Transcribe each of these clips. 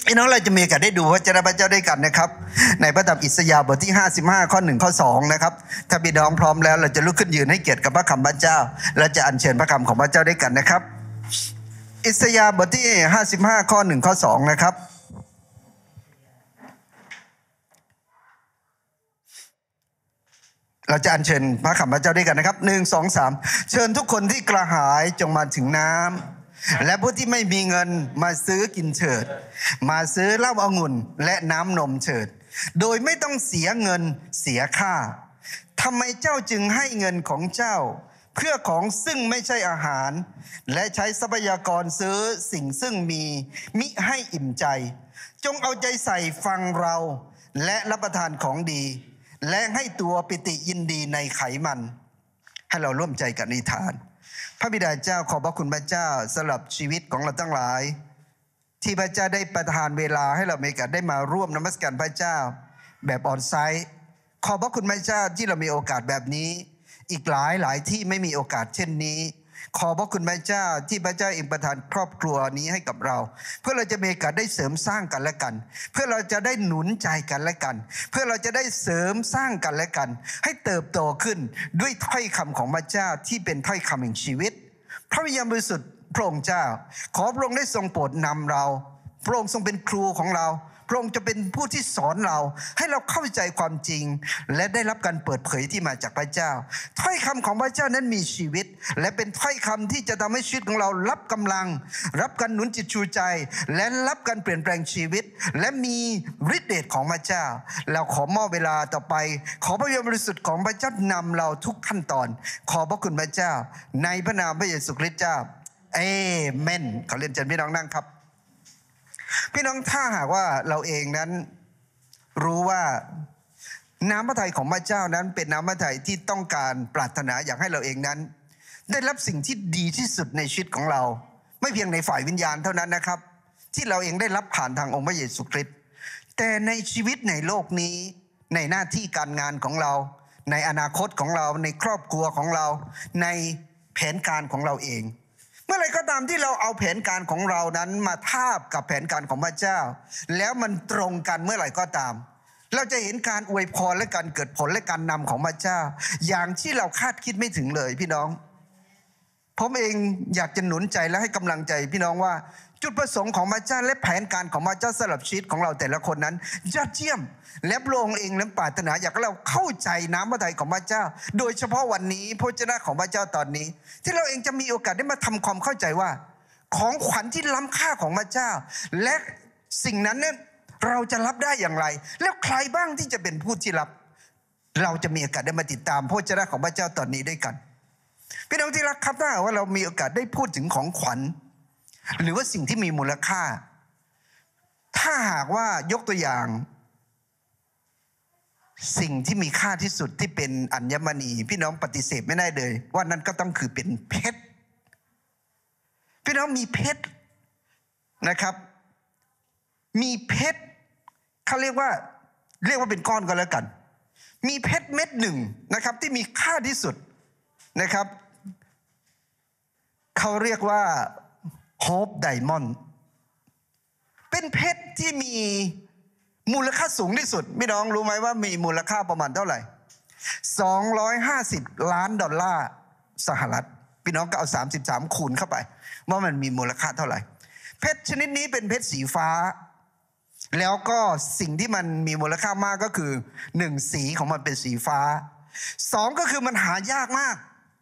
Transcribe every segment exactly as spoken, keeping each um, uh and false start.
พี่น้องเราจะมีโอกาสได้ดูพระเจ้าพระเจ้าด้วยกันนะครับในพระธรรมอิสยาห์บทที่ห้าสิบห้าข้อหนึ่งข้อสองนะครับถ้าพี่น้องพร้อมแล้วเราจะลุกขึ้นยืนให้เกียรติกับพระคำพระเจ้าและจะอัญเชิญพระคำของพระเจ้าด้วยกันนะครับอิสยาห์บทที่ห้าสิบห้าข้อหนึ่งข้อสองนะครับเราจะอัญเชิญพระคำพระเจ้าด้วยกันนะครับหนึ่งสองสามเชิญทุกคนที่กระหายจงมาถึงน้ำและผู้ที่ไม่มีเงินมาซื้อกินเถิดมาซื้อเหล้าองุ่นและน้ำนมเถิดโดยไม่ต้องเสียเงินเสียค่าทำไมเจ้าจึงให้เงินของเจ้าเพื่อของซึ่งไม่ใช่อาหารและใช้ทรัพยากรซื้อสิ่งซึ่งมีมิให้อิ่มใจจงเอาใจใส่ฟังเราและรับประทานของดีและให้ตัวปิติยินดีในไขมันให้เราร่วมใจกันอธิษฐานพระบิดาเจ้าขอบพระคุณพระเจ้าสำหรับชีวิตของเราทั้งหลายที่พระเจ้าได้ประทานเวลาให้เรามีโอกาสได้มาร่วมนมัสการพระเจ้าแบบออนไซต์ขอบพระคุณพระเจ้าที่เรามีโอกาสแบบนี้อีกหลายหลายที่ไม่มีโอกาสเช่นนี้ขอบพระคุณพระเจ้าที่พระเจ้าเองประทานครอบครัวนี้ให้กับเราเพื่อเราจะมีโอกาสได้เสริมสร้างกันและกันเพื่อเราจะได้หนุนใจกันและกันเพื่อเราจะได้เสริมสร้างกันและกันให้เติบโตขึ้นด้วยถ้อยคำของพระเจ้าที่เป็นถ้อยคำแห่งชีวิตพระวิญญาณบริสุทธิ์พระองค์เจ้าขอพระองค์ได้ทรงโปรดนำเราพระองค์ทรงเป็นครูของเราพระองค์จะเป็นผู้ที่สอนเราให้เราเข้าใจความจริงและได้รับการเปิดเผยที่มาจากพระเจ้าถ้อยคำของพระเจ้านั้นมีชีวิตและเป็นถ้อยคำที่จะทำให้ชีวิตของเรารับกำลังรับการหนุนจิตชูใจและรับการเปลี่ยนแปลงชีวิตและมีฤทธิ์เดชของพระเจ้าเราขอมอบเวลาต่อไปขอพระวิญญาณบริสุทธิ์ของพระเจ้านำเราทุกขั้นตอนขอพระคุณพระเจ้าในพระนามพระเยซูคริสต์เจ้าเอเมนขอเรียนเชิญพี่น้องนั่งครับพี่น้องถ้าหากว่าเราเองนั้นรู้ว่าน้ำพระทัยของพระเจ้านั้นเป็นน้ำพระทัยที่ต้องการปรารถนาอยากให้เราเองนั้นได้รับสิ่งที่ดีที่สุดในชีวิตของเราไม่เพียงในฝ่ายวิญญาณเท่านั้นนะครับที่เราเองได้รับผ่านทางองค์พระเยซูคริสต์แต่ในชีวิตในโลกนี้ในหน้าที่การงานของเราในอนาคตของเราในครอบครัวของเราในแผนการของเราเองเมื่อไรก็ตามที่เราเอาแผนการของเรานั้นมาทาบกับแผนการของพระเจ้าแล้วมันตรงกันเมื่อไหร่ก็ตามเราจะเห็นการอวยพรและการเกิดผลและการนำของพระเจ้าอย่างที่เราคาดคิดไม่ถึงเลยพี่น้องผมเองอยากจะหนุนใจและให้กำลังใจพี่น้องว่าจุดประสงค์ของพระเจ้าและแผนการของพระเจ้าสำหรับชีวิตของเราแต่ละคนนั้นยอดเยี่ยมและพระองค์เองนั้นปรารถนาอยากให้เราเข้าใจน้ำพระทัยของพระเจ้าโดยเฉพาะวันนี้พระเจ้าของพระเจ้าตอนนี้ที่เราเองจะมีโอกาสได้มาทำความเข้าใจว่าของขวัญที่ล้ำค่าของพระเจ้าและสิ่งนั้นเนี่ยเราจะรับได้อย่างไรแล้วใครบ้างที่จะเป็นผู้ที่รับเราจะมีโอกาสได้มาติดตามพระเจ้าของพระเจ้าตอนนี้ด้วยกันพี่น้องที่รักครับถ้าว่าเรามีโอกาสได้พูดถึงของขวัญหรือว่าสิ่งที่มีมูลค่าถ้าหากว่ายกตัวอย่างสิ่งที่มีค่าที่สุดที่เป็นอัญมณีพี่น้องปฏิเสธไม่ได้เลยว่านั่นก็ต้องคือเป็นเพชรพี่น้องมีเพชรนะครับมีเพชรเขาเรียกว่าเรียกว่าเป็นก้อนก็แล้วกันมีเพชรเม็ดหนึ่งนะครับที่มีค่าที่สุดนะครับเขาเรียกว่าโฮปไดมอนด์เป็นเพชรที่มีมูลค่าสูงที่สุดพี่น้องรู้ไหมว่ามีมูลค่าประมาณเท่าไหร่สองร้อยห้าสิบล้านดอลลาร์สหรัฐพี่น้องก็เอาสามสิบสามคูณเข้าไปว่ามันมีมูลค่าเท่าไหร่เพชรชนิดนี้เป็นเพชรสีฟ้าแล้วก็สิ่งที่มันมีมูลค่ามากก็คือหนึ่งสีของมันเป็นสีฟ้าสองก็คือมันหายากมาก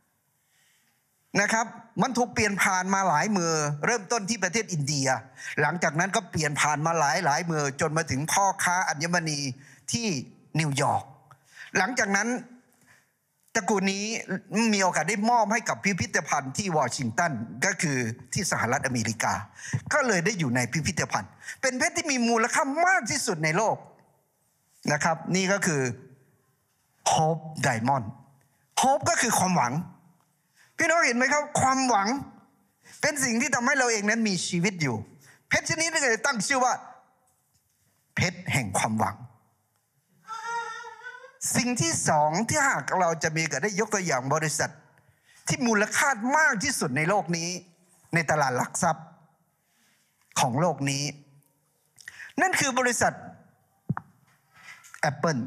นะครับมันถูกเปลี่ยนผ่านมาหลายมือเริ่มต้นที่ประเทศอินเดียหลังจากนั้นก็เปลี่ยนผ่านมาหลายหลายมือจนมาถึงพ่อค้าอัญมณีที่นิวยอร์กหลังจากนั้นตระกูลนี้มีโอกาสได้มอบให้กับพิพิธภัณฑ์ที่วอชิงตันก็คือที่สหรัฐอเมริกาก็เลยได้อยู่ในพิพิธภัณฑ์เป็นเพชรที่มีมูลค่ามากที่สุดในโลกนะครับนี่ก็คือ Hope Diamond Hope ก็คือความหวังพี่น้องเห็นไหมครับความหวังเป็นสิ่งที่ทำให้เราเองนั้นมีชีวิตอยู่เพชรชนิดนี้เลยตั้งชื่อว่าเพชรแห่งความหวังสิ่งที่สองที่หากเราจะมีก็ได้ยกตัวอย่างบริษัทที่มูลค่ามากที่สุดในโลกนี้ในตลาดหลักทรัพย์ของโลกนี้นั่นคือบริษัท Apple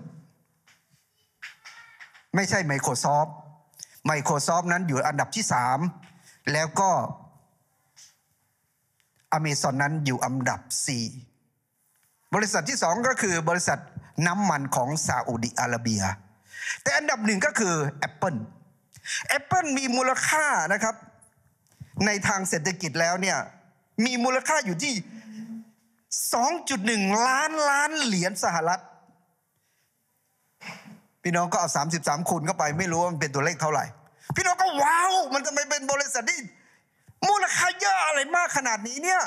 ไม่ใช่ Microsoft Microsoft นั้นอยู่อันดับที่สามแล้วก็ Amazon นั้นอยู่อันดับสี่บริษัทที่สองก็คือบริษัทน้ำมันของซาอุดิอาระเบียแต่อันดับหนึ่งก็คือ Apple Apple มีมูลค่านะครับในทางเศรษฐกิจแล้วเนี่ยมีมูลค่าอยู่ที่ สองจุดหนึ่ง ล้านล้านเหรียญสหรัฐพี่น้องก็เอาสามสิบสามคูณเข้าไปไม่รู้ว่ามันเป็นตัวเลขเท่าไหร่พี่น้องก็ว้าวมันทำไมเป็นบริษัทที่มูลค่าเยอะอะไรมากขนาดนี้เนี่ย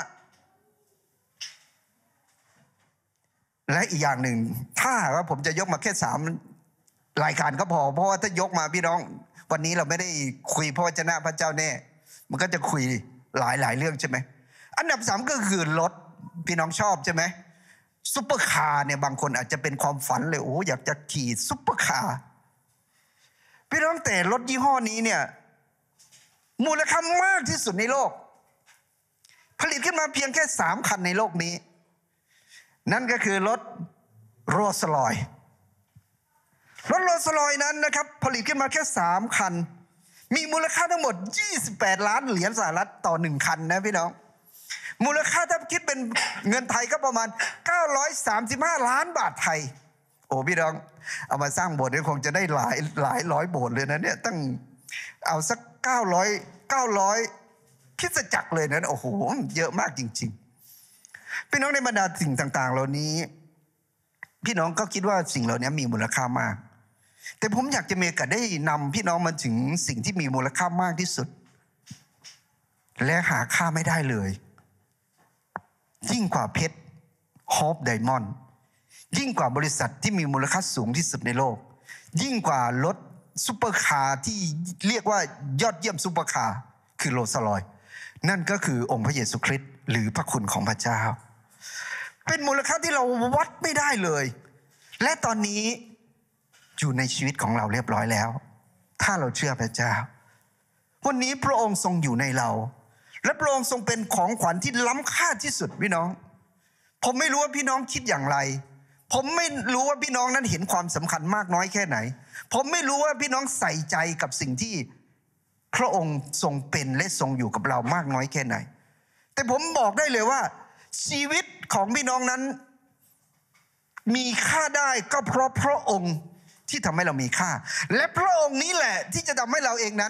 และอีกอย่างหนึ่งถ้าว่าผมจะยกมาแค่สามรายการก็พอเพราะว่าถ้ายกมาพี่น้องวันนี้เราไม่ได้คุยพระวจนะพระเจ้าแน่มันก็จะคุยหลายหลายเรื่องใช่ไหมอันดับสามก็คือรถพี่น้องชอบใช่ไหมซุปเปอร์คาร์เนี่ยบางคนอาจจะเป็นความฝันเลยโอ้อยากจะขี่ซุปเปอร์คาร์พี่น้องแต่รถยี่ห้อนี้เนี่ยมูลค่ามากที่สุดในโลกผลิตขึ้นมาเพียงแค่สามคันในโลกนี้นั่นก็คือรถโรลส์รอยซ์รถโรลส์รอยซ์นั้นนะครับผลิตขึ้นมาแค่สามคันมีมูลค่าทั้งหมดยี่สิบแปดล้านเหรียญสหรัฐต่อหนึ่งคันนะพี่น้องมูลค่าถ้าคิดเป็นเงินไทยก็ประมาณเก้าร้อยสามสิบห้าล้านบาทไทยโอ้พี่น้องเอามาสร้างโบสถ์เนี่ยคงจะได้หลายหลายร้อยโบสถ์เลยนะเนี่ยตั้งเอาสักเก้าร้อยเก้าร้อยคริสตจักรเลยนะโอ้โหเยอะมากจริงๆพี่น้องในบรรดาสิ่งต่างๆเหล่านี้พี่น้องก็คิดว่าสิ่งเหล่านี้มีมูลค่ามากแต่ผมอยากจะมีโอกาสได้นำพี่น้องมาถึงสิ่งที่มีมูลค่ามากที่สุดและหาค่าไม่ได้เลยยิ่งกว่าเพชรฮอปไดมอนด์ยิ่งกว่าบริษัทที่มีมูลค่าสูงที่สุดในโลกยิ่งกว่ารถซุปเปอร์คาร์ที่เรียกว่ายอดเยี่ยมซุปเปอร์คาร์คือโรลส์รอยซ์นั่นก็คือองค์พระเยซูคริสต์หรือพระคุณของพระเจ้าเป็นมูลค่าที่เราวัดไม่ได้เลยและตอนนี้อยู่ในชีวิตของเราเรียบร้อยแล้วถ้าเราเชื่อพระเจ้าวันนี้พระองค์ทรงอยู่ในเราและพระองค์ทรงเป็นของขวัญที่ล้ำค่าที่สุดพี่น้องผมไม่รู้ว่าพี่น้องคิดอย่างไรผมไม่รู้ว่าพี่น้องนั้นเห็นความสำคัญมากน้อยแค่ไหนผมไม่รู้ว่าพี่น้องใส่ใจกับสิ่งที่พระองค์ทรงเป็นและทรงอยู่กับเรามากน้อยแค่ไหนแต่ผมบอกได้เลยว่าชีวิตของพี่น้องนั้นมีค่าได้ก็เพราะพระองค์ที่ทำให้เรามีค่าและพระองค์นี้แหละที่จะทำให้เราเองนั้น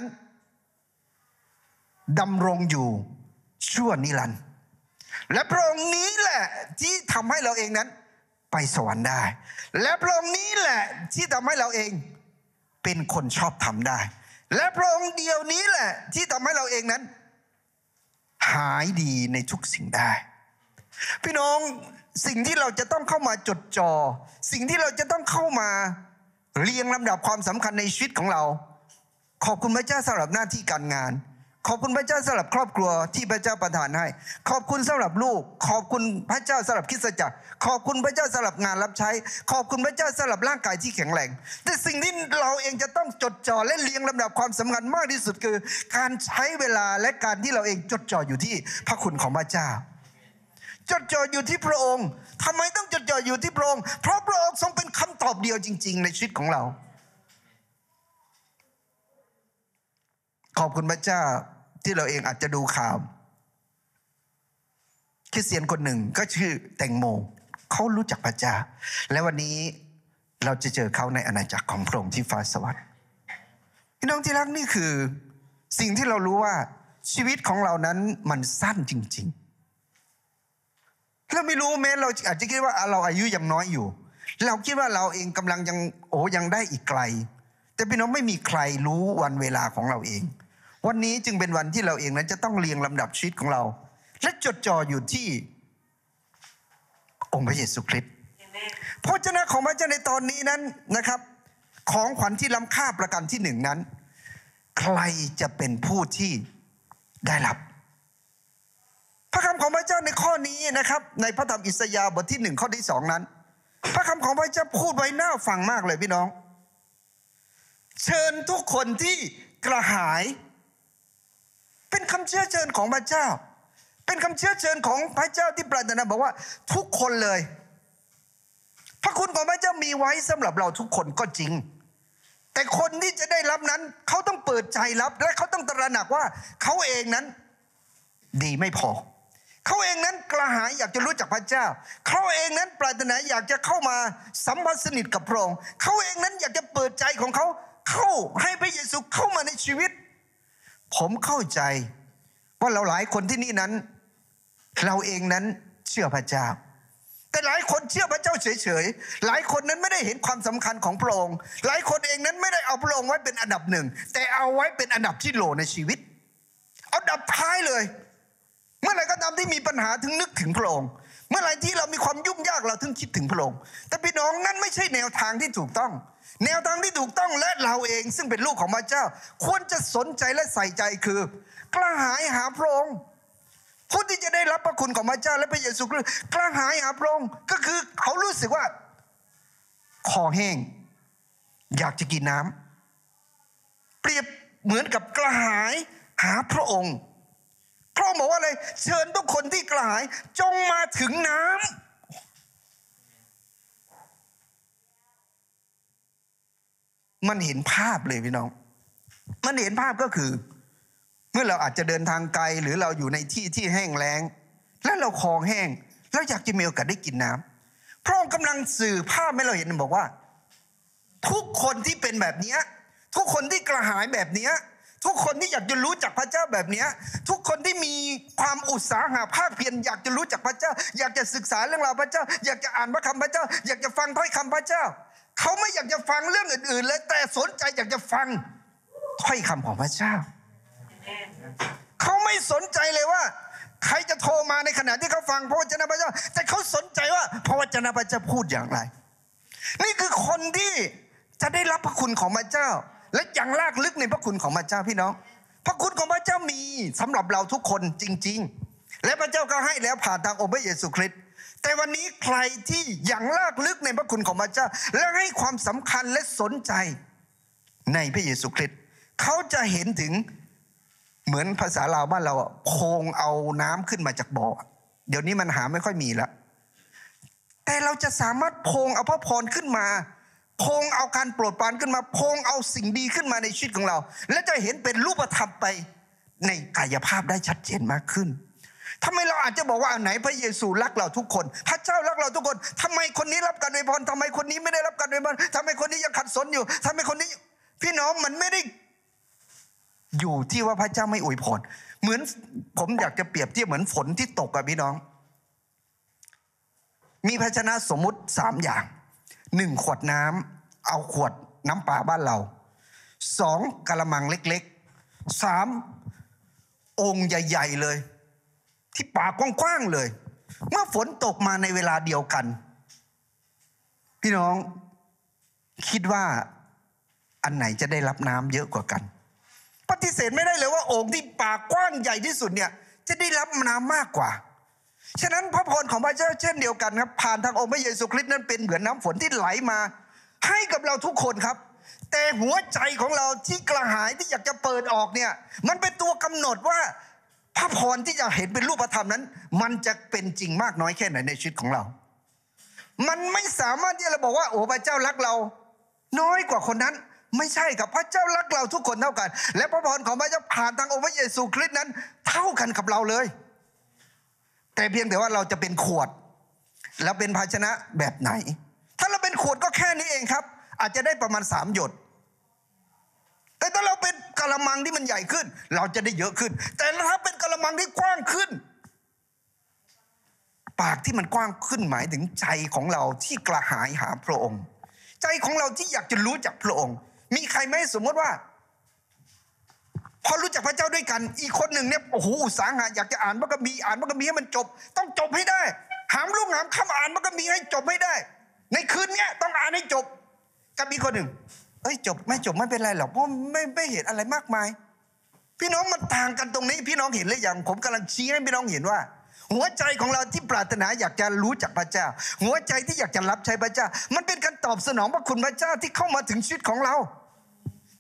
ดำรงอยู่ชั่วนิรันดร์และพระองค์นี้แหละที่ทำให้เราเองนั้นไปสวรรค์ได้และพระองค์นี้แหละที่ทำให้เราเองเป็นคนชอบธรรมได้และพระองค์เดียวนี้แหละที่ทำให้เราเองนั้นหายดีในทุกสิ่งได้พี่น้องสิ่งที่เราจะต้องเข้ามาจดจ่อสิ่งที่เราจะต้องเข้ามาเรียงลำดับความสำคัญในชีวิตของเราขอบคุณพระเจ้าสำหรับหน้าที่การงานขอบคุณพระเจ้าสำหรับครอบครัวที่พระเจ้าประทานให้ขอบคุณสำหรับลูกขอบคุณพระเจ้าสำหรับคริสตจักรขอบคุณพระเจ้าสำหรับงานรับใช้ขอบคุณพระเจ้าสำหรับร่างกายที่แข็งแรงแต่สิ่งที่เราเองจะต้องจดจ่อและเรียงลำดับความสำคัญมากที่สุดคือการใช้เวลาและการที่เราเองจดจ่ออยู่ที่พระคุณของพระเจ้าจดจ่ออยู่ที่พระองค์ทำไมต้องจดจ่ออยู่ที่พระองค์เพราะพระองค์ทรงเป็นคำตอบเดียวจริงๆในชีวิตของเราขอบคุณพระเจ้าที่เราเองอาจจะดูข่าวคริสเตียนคนหนึ่งก็ชื่อแตงโมเขารู้จักพระเจ้าและวันนี้เราจะเจอเขาในอาณาจักรของพระองค์ที่ฟ้าสวรรค์พี่น้องที่รักนี่คือสิ่งที่เรารู้ว่าชีวิตของเรานั้นมันสั้นจริงๆเราไม่รู้แม้เราอาจจะคิดว่าเราอายุยังน้อยอยู่เราคิดว่าเราเองกำลังยังโอ้ยังได้อีกไกลแต่พี่น้องไม่มีใครรู้วันเวลาของเราเองวันนี้จึงเป็นวันที่เราเองนั้นจะต้องเรียงลำดับชีวิตของเราและจดจ่ออยู่ที่องค์พระเยซูคริสต์พระเจ้าของพระเจ้าในตอนนี้นั้นนะครับของขวัญที่ล้ำค่าประการที่หนึ่งนั้นใครจะเป็นผู้ที่ได้รับพระคำของพระเจ้าในข้อนี้นะครับในพระธรรมอิสยาห์บทที่หนึ่งข้อที่สองนั้นพระคำของพระเจ้าพูดไว้น่าฟังมากเลยพี่น้องเชิญทุกคนที่กระหายเป็นคำเชื้อเชิญของพระเจ้าเป็นคำเชื้อเชิญของพระเจ้าที่ปรารถนาบอกว่าทุกคนเลยพระคุณของพระเจ้ามีไว้สำหรับเราทุกคนก็จริงแต่คนที่จะได้รับนั้นเขาต้องเปิดใจรับและเขาต้องตระหนักว่าเขาเองนั้นดีไม่พอเขาเองนั้นกระหายอยากจะรู้จักพระเจ้าเขาเองนั้นปรารถนาอยากจะเข้ามาสัมพันธ์สนิทกับพระองค์เขาเองนั้นอยากจะเปิดใจของเขาเข้าให้พระเยซูเข้ามาในชีวิตผมเข้าใจว่าเราหลายคนที่นี่นั้นเราเองนั้นเชื่อพระเจ้าแต่หลายคนเชื่อพระเจ้าเฉยๆหลายคนนั้นไม่ได้เห็นความสำคัญของพระองค์หลายคนเองนั้นไม่ได้เอาพระองค์ไว้เป็นอันดับหนึ่งแต่เอาไว้เป็นอันดับที่โหลในชีวิตเอาดับท้ายเลยเมื่อไหร่ก็ตามที่มีปัญหาถึงนึกถึงพระองค์เมื่อไหร่ที่เรามีความยุ่งยากเราถึงคิดถึงพระองค์แต่พี่น้องนั่นไม่ใช่แนวทางที่ถูกต้องแนวทางที่ถูกต้องและเราเองซึ่งเป็นลูกของพระเจ้าควรจะสนใจและใส่ใจคือกระหายหาพระองค์ผู้ที่จะได้รับพระคุณของพระเจ้าและพระเยซูคริสต์กระหายหาพระองค์ก็คือเขารู้สึกว่าคอแห้งอยากจะกินน้ำเปรียบเหมือนกับกระหายหาพระองค์พระองค์บอกว่าอะไรเชิญทุกคนที่กระหายจงมาถึงน้ำมันเห็นภาพเลยพี่น้องมันเห็นภาพก็คือเมื่อเราอาจจะเดินทางไกลหรือเราอยู่ในที่ที่แห้งแล้งแล้วเราคอแห้งแล้วอยากจะมีโอกาสได้กินน้ำพระองค์กำลังสื่อภาพให้เราเห็นบอกว่าทุกคนที่เป็นแบบนี้ทุกคนที่กระหายแบบนี้ทุกคนที่อยากจะรู้จักพระเจ้าแบบนี้ทุกคนที่มีความอุตสาหะภาคเพียรอยากจะรู้จักพระเจ้าอยากจะศึกษาเรื่องราวพระเจ้าอยากจะอ่านพระคำพระเจ้าอยากจะฟังถ้อยคำพระเจ้าเขาไม่อยากจะฟังเรื่องอื่นๆเลยแต่สนใจอยากจะฟังถ้อยคำของพระเจ้าเขาไม่สนใจเลยว่าใครจะโทรมาในขณะที่เขาฟังพระวจนะพระเจ้าแต่เขาสนใจว่าพระวจนะพระเจ้าพูดอย่างไรนี่คือคนที่จะได้รับพระคุณของพระเจ้าและอย่างลากลึกในพระคุณของพระเจ้าพี่น้องพระคุณของพระเจ้ามีสำหรับเราทุกคนจริงๆและพระเจ้าก็ให้แล้วผ่านทางองค์พระเยซูคริสต์แต่วันนี้ใครที่อย่างลากลึกในพระคุณของพระเจ้าและให้ความสำคัญและสนใจในพระเยซูคริสต์เขาจะเห็นถึงเหมือนภาษาลาวบ้านเราอะโพงเอาน้ำขึ้นมาจากบ่อเดี๋ยวนี้มันหาไม่ค่อยมีแล้วแต่เราจะสามารถโพงเอาพระพรขึ้นมาโพงเอาการโปรดปรานขึ้นมาโพงเอาสิ่งดีขึ้นมาในชีวิตของเราและจะเห็นเป็นรูปธรรมไปในกายภาพได้ชัดเจนมากขึ้นทำไมเราอาจจะบอกว่าอันไหนพระเยซูรักเราทุกคนพระเจ้ารักเราทุกคนทำไมคนนี้รับการอวยพรทำไมคนนี้ไม่ได้รับการอวยพรทำไมคนนี้ยังขัดสนอยู่ทำไมคนนี้พี่น้องมันไม่ได้อยู่ที่ว่าพระเจ้าไม่อวยพรเหมือนผมอยากจะเปรียบเทียบเหมือนฝนที่ตกอะพี่น้องมีภาชนะสมมุติสามอย่างหนึ่งขวดน้ำเอาขวดน้ำเปล่าบ้านเราสองกะละมังเล็กๆสามองค์ใหญ่ๆเลยที่ปากกว้างๆเลยเมื่อฝนตกมาในเวลาเดียวกันพี่น้องคิดว่าอันไหนจะได้รับน้ำเยอะกว่ากันปฏิเสธไม่ได้เลยว่าโอ่งที่ปากกว้างใหญ่ที่สุดเนี่ยจะได้รับน้ำมากกว่าฉะนั้นพระพรของพระเจ้าเช่นเดียวกันครับผ่านทางองค์พระเยซูคริสต์นั้นเป็นเหมือนน้ำฝนที่ไหลมาให้กับเราทุกคนครับแต่หัวใจของเราที่กระหายที่อยากจะเปิดออกเนี่ยมันเป็นตัวกำหนดว่าพระพรที่จะเห็นเป็นรูปธรรมนั้นมันจะเป็นจริงมากน้อยแค่ไหนในชีวิตของเรามันไม่สามารถที่จะบอกว่าโอ้พระเจ้ารักเราน้อยกว่าคนนั้นไม่ใช่ครับพระเจ้ารักเราทุกคนเท่ากันและพระพรของพระเจ้าผ่านทางองค์พระเยซูคริสต์นั้นเท่ากันกับเราเลยแต่เพียงแต่ว่าเราจะเป็นขวดแล้วเป็นภาชนะแบบไหนถ้าเราเป็นขวดก็แค่นี้เองครับอาจจะได้ประมาณสามหยดแต่ถ้าเราเป็นกะละมังที่มันใหญ่ขึ้นเราจะได้เยอะขึ้นแต่ถ้าเป็นกะละมังที่กว้างขึ้นปากที่มันกว้างขึ้นหมายถึงใจของเราที่กระหายหาพระองค์ใจของเราที่อยากจะรู้จักพระองค์มีใครไหมสมมติว่าพอรู้จักพระเจ้าด้วยกันอีกคนหนึ่งเนี่ยโอ้โหอุตสาหะอยากจะอ่านพระคัมภีร์อ่านพระคัมภีร์ให้มันจบต้องจบให้ได้หามรุ่งหามค่ำอ่านพระคัมภีร์ให้จบให้ได้ในคืนนี้ต้องอ่านให้จบกับอีกคนหนึ่งเอ้ยจบไม่จบไม่เป็นไรหรอกเพราะไม่ไม่เห็นอะไรมากมายพี่น้องมันต่างกันตรงนี้พี่น้องเห็นหรือยังผมกำลังชี้ให้พี่น้องเห็นว่าหัวใจของเราที่ปรารถนาอยากจะรู้จักพระเจ้าหัวใจที่อยากจะรับใช้พระเจ้ามันเป็นการตอบสนองพระคุณพระเจ้าที่เข้ามาถึงชีวิตของเรา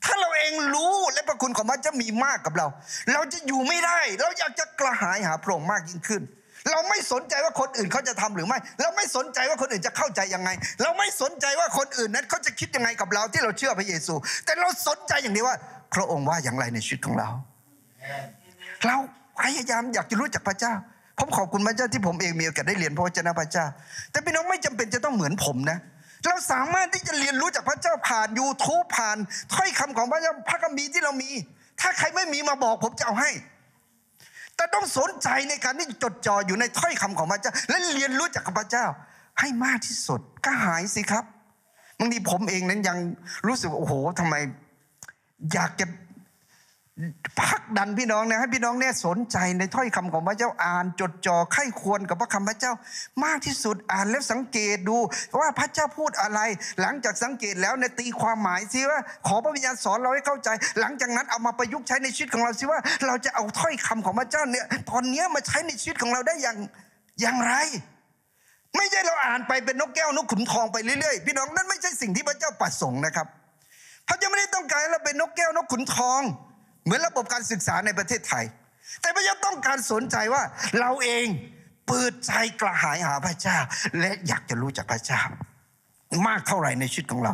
ถ้าเราเองรู้และพระคุณของพระเจ้ามีมากกับเรา เราจะอยู่ไม่ได้เราอยากจะกระหายหาพระองค์มากยิ่งขึ้นเราไม่สนใจว่าคนอื่นเขาจะทำหรือไม่เราไม่สนใจว่าคนอื่นจะเข้าใจยังไงเราไม่สนใจว่าคนอื่นนั้นเขาจะคิดยังไงกับเราที่เราเชื่อพระเยซู แต่เราสนใจอย่างนี้ว่าพระองค์ว่าอย่างไรในชีวิตของเราเราพยายามอยากจะรู้จักพระเจ้าผมขอบคุณพระเจ้าที่ผมเองมีโอกาสได้เรียนพระวจนะพระเจ้าแต่พี่น้องไม่จำเป็นจะต้องเหมือนผมนะเราสามารถที่จะเรียนรู้จากพระเจ้าผ่าน YouTube ผ่านถ้อยคำของพระเจ้าพระคัมภีร์ที่เรามีถ้าใครไม่มีมาบอกผมจะเอาให้แต่ต้องสนใจในการที่จดจ่ออยู่ในถ้อยคำของพระเจ้าและเรียนรู้จากพระเจ้าให้มากที่สุดก็หายสิครับบางทีผมเองนั้นยังรู้สึกโอ้โหทำไมอยากจะพักดันพี่น้องนะให้พี่น้องเนี่ยสนใจในถ้อยคำของพระเจ้าอ่านจดจ่อไข้ควรกับพระคำพระเจ้ามากที่สุดอ่านแล้วสังเกตดูว่าพระเจ้าพูดอะไรหลังจากสังเกตแล้วเนี่ยตีความหมายซิว่าขอพระวิญญาณสอนเราให้เข้าใจหลังจากนั้นเอามาประยุกต์ใช้ในชีวิตของเราซิว่าเราจะเอาถ้อยคำของพระเจ้าเนี่ยตอนนี้มาใช้ในชีวิตของเราได้อย่างอย่างไรไม่ใช่เราอ่านไปเป็นนกแก้วนกขุนทองไปเรื่อยๆพี่น้องนั่นไม่ใช่สิ่งที่พระเจ้าประสงค์นะครับพระเจ้าไม่ได้ต้องการให้เราเป็นนกแก้วนกขุนทองเหมือนระบบการศึกษาในประเทศไทยแต่พระเจ้าต้องการสนใจว่าเราเองเปิดใจกระหายหาพระเจ้าและอยากจะรู้จักพระเจ้ามากเท่าไหร่ในชีวิตของเรา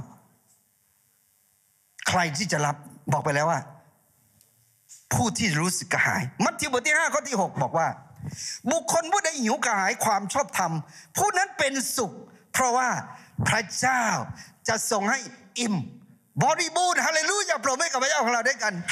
ใครที่จะรับบอกไปแล้วว่าผู้ที่รู้สึกกระหายมัทธิวบทที่ห้าข้อที่หกบอกว่าบุคคลผู้ใดหิวกระหายความชอบธรรมผู้นั้นเป็นสุขเพราะว่าพระเจ้าจะทรงให้อิ่มบริบูรณ์ฮาเลลูยาโปรดให้กับพระเจ้าของเราด้วยกัน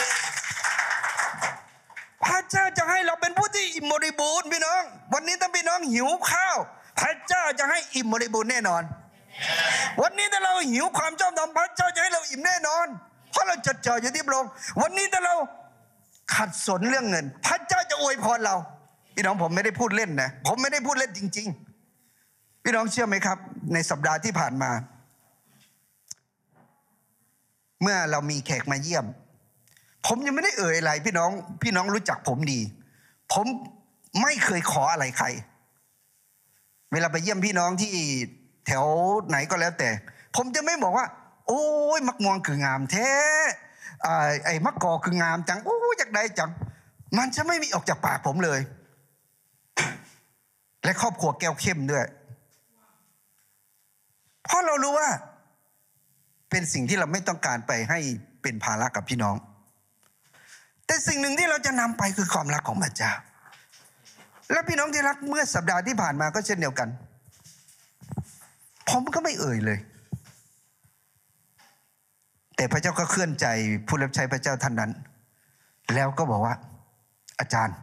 พระเจ้าจะให้เราเป็นผู้ที่อิ่มบริบูรณ์พี่น้องวันนี้ถ้าพี่น้องหิวข้าวพระเจ้าจะให้อิ่มบริบูรณ์แน่นอนวันนี้ถ้าเราหิวความชอบธรรมพระเจ้าจะให้เราอิ่มแน่นอนเพราะเราจดจ่ออยู่ที่พระองค์วันนี้ถ้าเราขัดสนเรื่องเงินพระเจ้าจะอวยพรเราพี่น้องผมไม่ได้พูดเล่นนะผมไม่ได้พูดเล่นจริงๆพี่น้องเชื่อไหมครับในสัปดาห์ที่ผ่านมาเมื่อเรามีแขกมาเยี่ยมผมยังไม่ได้เอ่ยอะไรพี่น้องพี่น้องรู้จักผมดีผมไม่เคยขออะไรใครเวลาไปเยี่ยมพี่น้องที่แถวไหนก็แล้วแต่ผมจะไม่บอกว่าโอ้ยมักม่วงคืองามแท้ไอ้มักกอคืองามจังโอ้ยจากใดจังมันจะไม่มีออกจากปากผมเลยและครอบครัวแก้วเข้มด้วยเพราะเรารู้ว่าเป็นสิ่งที่เราไม่ต้องการไปให้เป็นภาระกับพี่น้องแต่สิ่งหนึ่งที่เราจะนำไปคือความรักของพระเจ้าและพี่น้องที่รักเมื่อสัปดาห์ที่ผ่านมาก็เช่นเดียวกันผมก็ไม่เอ่ยเลยแต่พระเจ้าก็เคลื่อนใจผู้รับใช้พระเจ้าท่านนั้นแล้วก็บอกว่าอาจารย์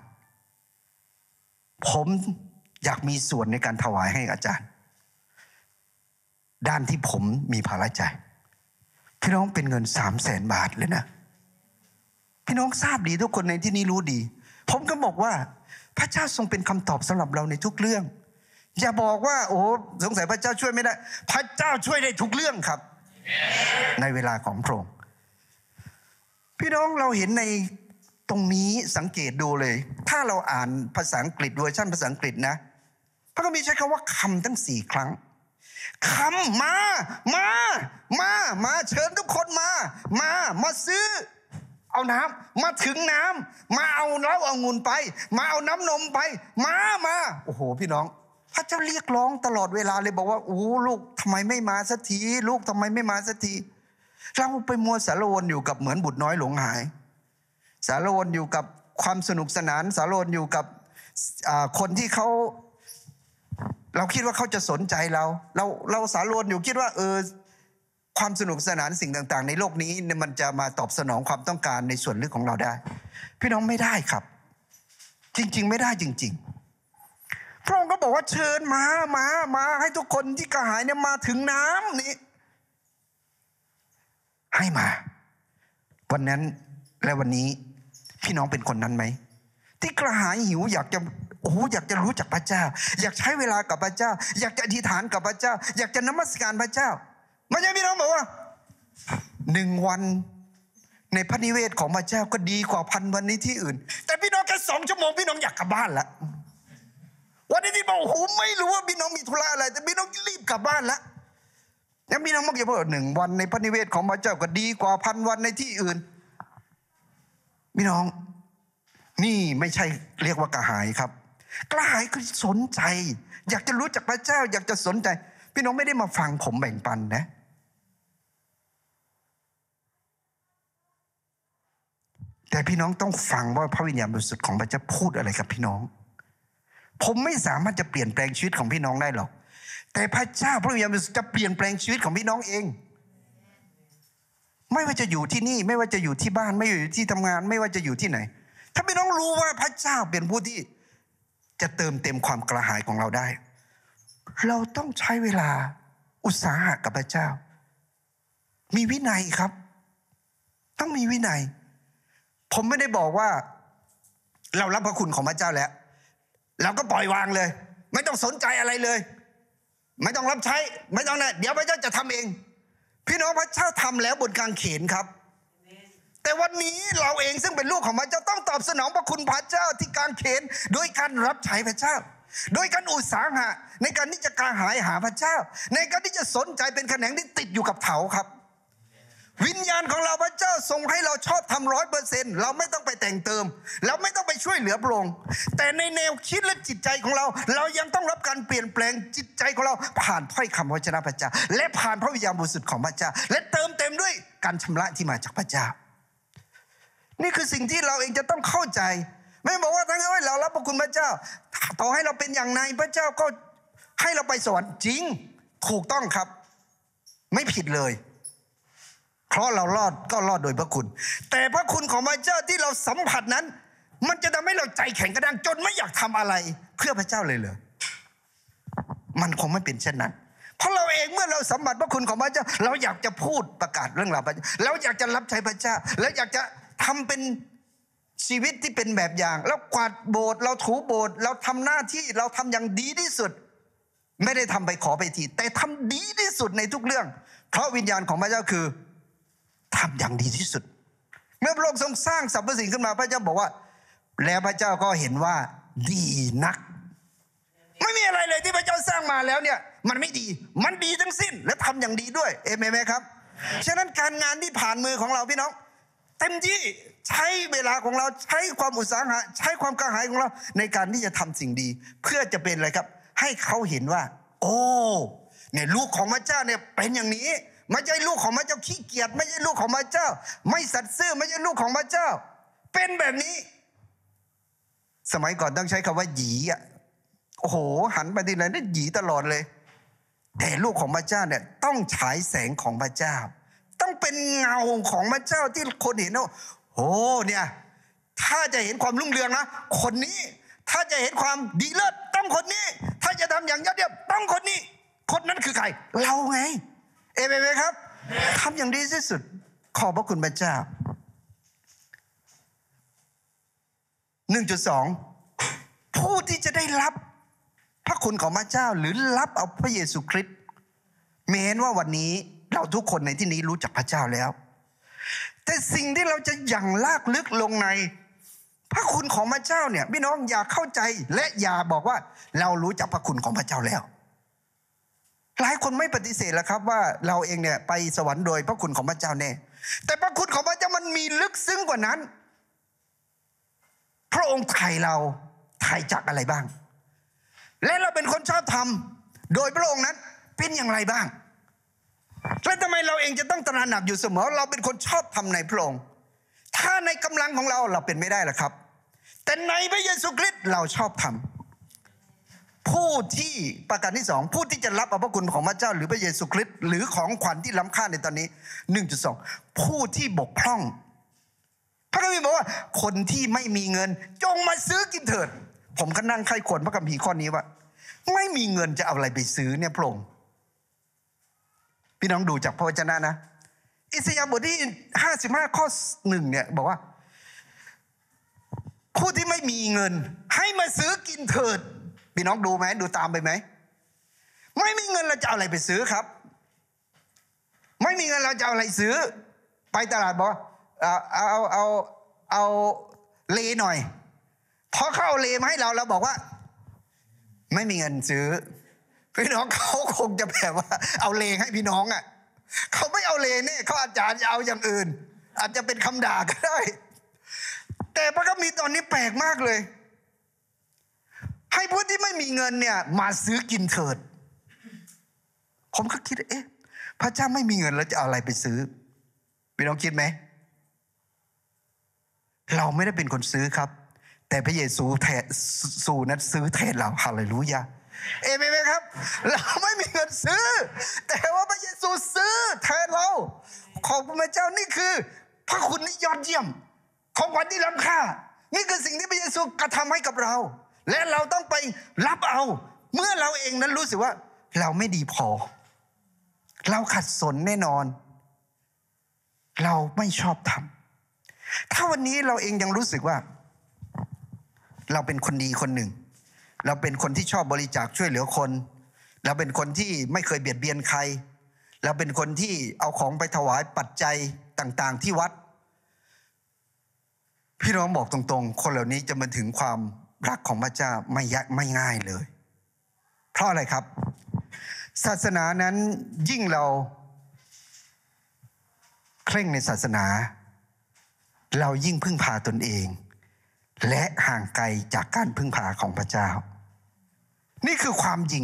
ผมอยากมีส่วนในการถวายให้อาจารย์ด้านที่ผมมีภาระใจพี่น้องเป็นเงินสามแสนบาทเลยนะพี่น้องทราบดีทุกคนในที่นี้รู้ดีผมก็บอกว่าพระเจ้าทรงเป็นคำตอบสำหรับเราในทุกเรื่องอย่าบอกว่าโอ้สงสัยพระเจ้าช่วยไม่ได้พระเจ้าช่วยได้ทุกเรื่องครับ ในเวลาของพระองค์พี่น้องเราเห็นในตรงนี้สังเกตดูเลยถ้าเราอ่านภาษาอังกฤษเวอร์ชันภาษาอังกฤษนะพระคัมภีร์ใช้คำว่าคำทั้งสี่ครั้งคำมามามามาเชิญทุกคนมามามาซื้อเอาน้ำมาถึงน้ำมาเอาเหล้าองุ่นไปมาเอาน้ำนมไปมามาโอ้โหพี่น้องพระเจ้าเรียกร้องตลอดเวลาเลยบอกว่าโอ้ลูกทำไมไม่มาสักทีลูกทำไมไม่มาสักทีเราไปมัวสารวนอยู่กับเหมือนบุตรน้อยหลงหายสารวนอยู่กับความสนุกสนานสารวนอยู่กับคนที่เขาเราคิดว่าเขาจะสนใจเราเราเราสารวนอยู่คิดว่าเออความสนุกสนานสิ่งต่างๆในโลกนี้มันจะมาตอบสนองความต้องการในส่วนลึกของเราได้พี่น้องไม่ได้ครับจริงๆไม่ได้จริงๆพระองค์ก็บอกว่าเชิญมามามาให้ทุกคนที่กระหายเนี่ยมาถึงน้ำนี้ให้มาวันนั้นและวันนี้พี่น้องเป็นคนนั้นไหมที่กระหายหิวอยากจะโอ้อยากจะรู้จักพระเจ้าอยากใช้เวลากับพระเจ้าอยากจะอธิษฐานกับพระเจ้าอยากจะนมัสการพระเจ้าไม่ใช่พี่น้องบอกว่าหนึ่งวันในพระนิเวศของพระเจ้าก็ดีกว่าพันวันในที่อื่นแต่พี่น้องแค่สองชั่วโมงพี่น้องอยากกลับบ้านละวันนี้ที่บอกโอ้โหไม่รู้ว่าพี่น้องมีธุระอะไรแต่พี่น้องรีบกลับบ้านละแล้วพี่น้องมักจะพูดหนึ่งวันในพระนิเวศของพระเจ้าก็ดีกว่าพันวันในที่อื่นพี่น้องนี่ไม่ใช่เรียกว่ากระหายครับกระหายคือสนใจอยากจะรู้จักพระเจ้าอยากจะสนใจพี่น้องไม่ได้มาฟังผมแบ่งปันนะแต่พี่น้องต้องฟังว่าพระวิญญาณบริสุทธิ์ของพระเจ้าพูดอะไรกับพี่น้องผมไม่สามารถจะเปลี่ยนแปลงชีวิตของพี่น้องได้หรอกแต่พระเจ้าพระวิญญาณบริสุทธิ์จะเปลี่ยนแปลงชีวิตของพี่น้องเองไม่ว่าจะอยู่ที่นี่ไม่ว่าจะอยู่ที่บ้านไม่ว่าอยู่ที่ทำงานไม่ว่าจะอยู่ที่ไหนถ้าพี่น้องรู้ว่าพระเจ้าเป็นผู้ที่จะเติมเต็มความกระหายของเราได้เราต้องใช้เวลาอุตสาหะกับพระเจ้ามีวินัยครับต้องมีวินัยผมไม่ได้บอกว่าเรารับพระคุณของพระเจ้าแล้วเราก็ปล่อยวางเลยไม่ต้องสนใจอะไรเลยไม่ต้องรับใช้ไม่ต้องนะเดี๋ยวพระเจ้าจะทำเองพี่น้องพระเจ้าทำแล้วบนกางเขนครับแต่วันนี้เราเองซึ่งเป็นลูกของพระเจ้าต้องตอบสนองพระคุณพระเจ้าที่กางเขนโดยการรับใช้พระเจ้าโดยการอุตสาหะในการที่จะกระหายหาพระเจ้าในการที่จะสนใจเป็นแขนงที่ติดอยู่กับเถาครับวิญญาณของเราพระเจ้าทรงให้เราชอบทำร้อยเปอร์เซ็นต์เราไม่ต้องไปแต่งเติมเราไม่ต้องไปช่วยเหลือพระองค์แต่ในแนวคิดและจิตใจของเราเรายังต้องรับการเปลี่ยนแปลงจิตใจของเราผ่านถ้อยคำวจนะพระเจ้าและผ่านพระวิญญาณบริสุทธิ์ของพระเจ้าและเติมเต็มด้วยการชำระที่มาจากพระเจ้านี่คือสิ่งที่เราเองจะต้องเข้าใจไม่บอกว่าทั้งนั้นเรารับพระคุณพระเจ้าต่อให้เราเป็นอย่างไรพระเจ้าก็ให้เราไปสวรรค์จริงถูกต้องครับไม่ผิดเลยเพราะเรารอดก็รอดโดยพระคุณแต่พระคุณของพระเจ้าที่เราสัมผัสนั้นมันจะทำให้เราใจแข็งกระด้างจนไม่อยากทำอะไรเพื่อพระเจ้าเลยเหรอมันคงไม่เป็นเช่นนั้นเพราะเราเองเมื่อเราสัมผัสพระคุณของพระเจ้าเราอยากจะพูดประกาศเรื่องราวพระเจ้าเราอยากจะรับใช้พระเจ้าแล้วอยากจะทำเป็นชีวิตที่เป็นแบบอย่างแล้วกวาดโบสถ์เราถูโบสถ์เราทำหน้าที่เราทำอย่างดีที่สุดไม่ได้ทำไปขอไปทีแต่ทำดีที่สุดในทุกเรื่องเพราะวิญญาณของพระเจ้าคือทำอย่างดีที่สุดเมื่อพระองค์ทรงสร้างสรรพสิ่งขึ้นมาพระเจ้าบอกว่าแล้วพระเจ้าก็เห็นว่าดีนักไม่มีอะไรเลยที่พระเจ้าสร้างมาแล้วเนี่ยมันไม่ดีมันดีทั้งสิ้นและทำอย่างดีด้วยเอเมนไหมครับฉะนั้นการงานที่ผ่านมือของเราพี่น้องเต็มที่ใช้เวลาของเราใช้ความอุตสาหะใช้ความกระหายของเราในการที่จะทำสิ่งดีเพื่อจะเป็นอะไรครับให้เขาเห็นว่าโอ้เนี่ยลูกของพระเจ้าเนี่ยเป็นอย่างนี้ไม่ใช่ลูกของพระเจ้าขี้เกียจไม่ใช่ลูกของพระเจ้าไม่สัตย์ซื่อไม่ใช่ลูกของพระเจ้าเป็นแบบนี้สมัยก่อนต้องใช้คำว่าหยีอ่ะโอ้โหหันไปทีไรนี่หยีตลอดเลยแต่ลูกของพระเจ้าเนี่ยต้องฉายแสงของพระเจ้าต้องเป็นเงาของพระเจ้าที่คนเห็นว่าโอ้เนี่ยถ้าจะเห็นความรุ่งเรืองนะคนนี้ถ้าจะเห็นความดีเลิศต้องคนนี้ถ้าจะทำอย่างยอดเยี่ยมต้องคนนี้คนนั้นคือใครเราไงเอเมนไหมครับทำอย่างดีที่สุดขอบพระคุณพระเจ้า หนึ่งจุดสอง ผู้ที่จะได้รับพระคุณของพระเจ้าหรือรับเอาพระเยซูคริสต์แม้ว่าวันนี้เราทุกคนในที่นี้รู้จักพระเจ้าแล้วแต่สิ่งที่เราจะอย่างลากลึกลงในพระคุณของพระเจ้าเนี่ยพี่น้องอย่าเข้าใจและอย่าบอกว่าเรารู้จักพระคุณของพระเจ้าแล้วหลายคนไม่ปฏิเสธแล้วครับว่าเราเองเนี่ยไปสวรรค์โดยพระคุณของพระเจ้าแน่แต่พระคุณของพระเจ้ามันมีลึกซึ้งกว่านั้นพระองค์ไถ่เราไถ่จากอะไรบ้างและเราเป็นคนชอบธรรมโดยพระองค์นั้นเป็นอย่างไรบ้างแล้วทำไมเราเองจะต้องตระหนักอยู่เสมอเราเป็นคนชอบธรรมในพระองค์ถ้าในกำลังของเราเราเป็นไม่ได้หรอกครับแต่ในพระเยซูคริสต์เราชอบธรรมผู้ที่ประการที่สองผู้ที่จะรับเอาพระคุณของพระเจ้าหรือพระเยซูคริสต์หรือของขวัญที่ล้ำค่าในตอนนี้ หนึ่งจุดสอง ผู้ที่บกพร่องพระคัมภีร์บอกว่าคนที่ไม่มีเงินจงมาซื้อกินเถิดผมก็นั่งไข้ควรพระคัมภีร์ข้อนี้ว่าไม่มีเงินจะเอาอะไรไปซื้อเนี่ยพระองค์พี่น้องดูจากพระวจนะนะอิสยาห์บทที่ห้าสิบห้าข้อหนึ่งเนี่ยบอกว่าผู้ที่ไม่มีเงินให้มาซื้อกินเถิดพี่น้องดูไหมดูตามไปไหมไม่มีเงินเราจะเอาอะไรไปซื้อครับไม่มีเงินเราจะเอาอะไรซื้อไปตลาดบอกเอาเอาเอาเอาเลหน่อยพอเข้าเลมาให้เราเราบอกว่าไม่มีเงินซื้อพี่น้องเขาคงจะแบบว่าเอาเลงให้พี่น้องอ่ะเขาไม่เอาเลงเนี่ยเขาอาจารย์จะเอาอย่างอื่นอาจจะเป็นคำด่าก็ได้แต่พระคัมภีร์ตอนนี้แปลกมากเลยให้ผู้ที่ไม่มีเงินเนี่ยมาซื้อกินเถิดผมก็คิดเอ๊ะพระเจ้าไม่มีเงินแล้วจะเอาอะไรไปซื้อพี่น้องคิดไหมเราไม่ได้เป็นคนซื้อครับแต่พระเยซูแทนสู่นั้นซื้อแทนเราฮาเลลูยาเอเมนไหมครับเราไม่มีเงินซื้อแต่ว่าพระเยซูซื้อแทนเราขอบคุณพระเจ้านี่คือพระคุณที่ยอดเยี่ยมของขวัญที่ล้ำค่านี่คือสิ่งที่พระเยซูกระทำให้กับเราและเราต้องไปรับเอาเมื่อเราเองนั้นรู้สึกว่าเราไม่ดีพอเราขัดสนแน่นอนเราไม่ชอบทำถ้าวันนี้เราเองยังรู้สึกว่าเราเป็นคนดีคนหนึ่งเราเป็นคนที่ชอบบริจาคช่วยเหลือคนเราเป็นคนที่ไม่เคยเบียดเบียนใครเราเป็นคนที่เอาของไปถวายปัจจัยต่างๆที่วัดพี่น้องบอกตรงๆคนเหล่านี้จะมาถึงความรักของพระเจ้าไม่ยากไม่ง่ายเลยเพราะอะไรครับศาสนานั้นยิ่งเราเคร่งในศาสนาเรายิ่งพึ่งพาตนเองและห่างไกลจากการพึ่งพาของพระเจ้านี่คือความจริง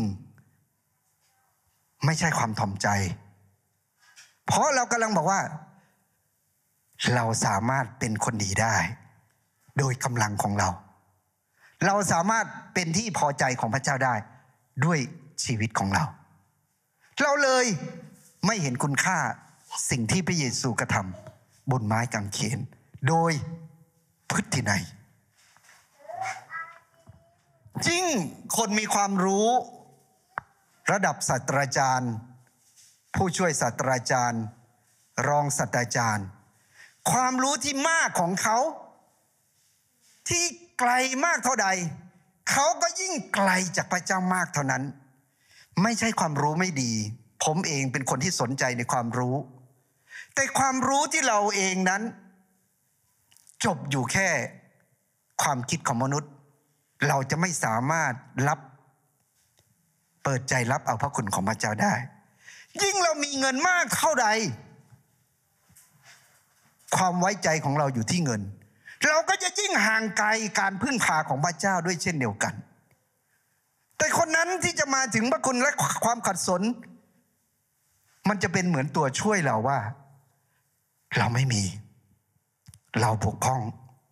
ไม่ใช่ความถ่อมใจเพราะเรากำลังบอกว่าเราสามารถเป็นคนดีได้โดยกำลังของเราเราสามารถเป็นที่พอใจของพระเจ้าได้ด้วยชีวิตของเราเราเลยไม่เห็นคุณค่าสิ่งที่พระเยซูกระทำบนไม้กางเขนโดยพฤตินัยจริงคนมีความรู้ระดับศาสตราจารย์ผู้ช่วยศาสตราจารย์รองศาสตราจารย์ความรู้ที่มากของเขาที่ไกลมากเท่าใดเขาก็ยิ่งไกลจากพระเจ้ามากเท่านั้นไม่ใช่ความรู้ไม่ดีผมเองเป็นคนที่สนใจในความรู้แต่ความรู้ที่เราเองนั้นจบอยู่แค่ความคิดของมนุษย์เราจะไม่สามารถรับเปิดใจรับเอาพระคุณของพระเจ้าได้ยิ่งเรามีเงินมากเท่าใดความไว้ใจของเราอยู่ที่เงินเราก็จะยิ่งห่างไกลการพึ่งพาของพระเจ้าด้วยเช่นเดียวกันแต่คนนั้นที่จะมาถึงพระคุณและความขัดสนมันจะเป็นเหมือนตัวช่วยเราว่าเราไม่มีเราบกพร่อง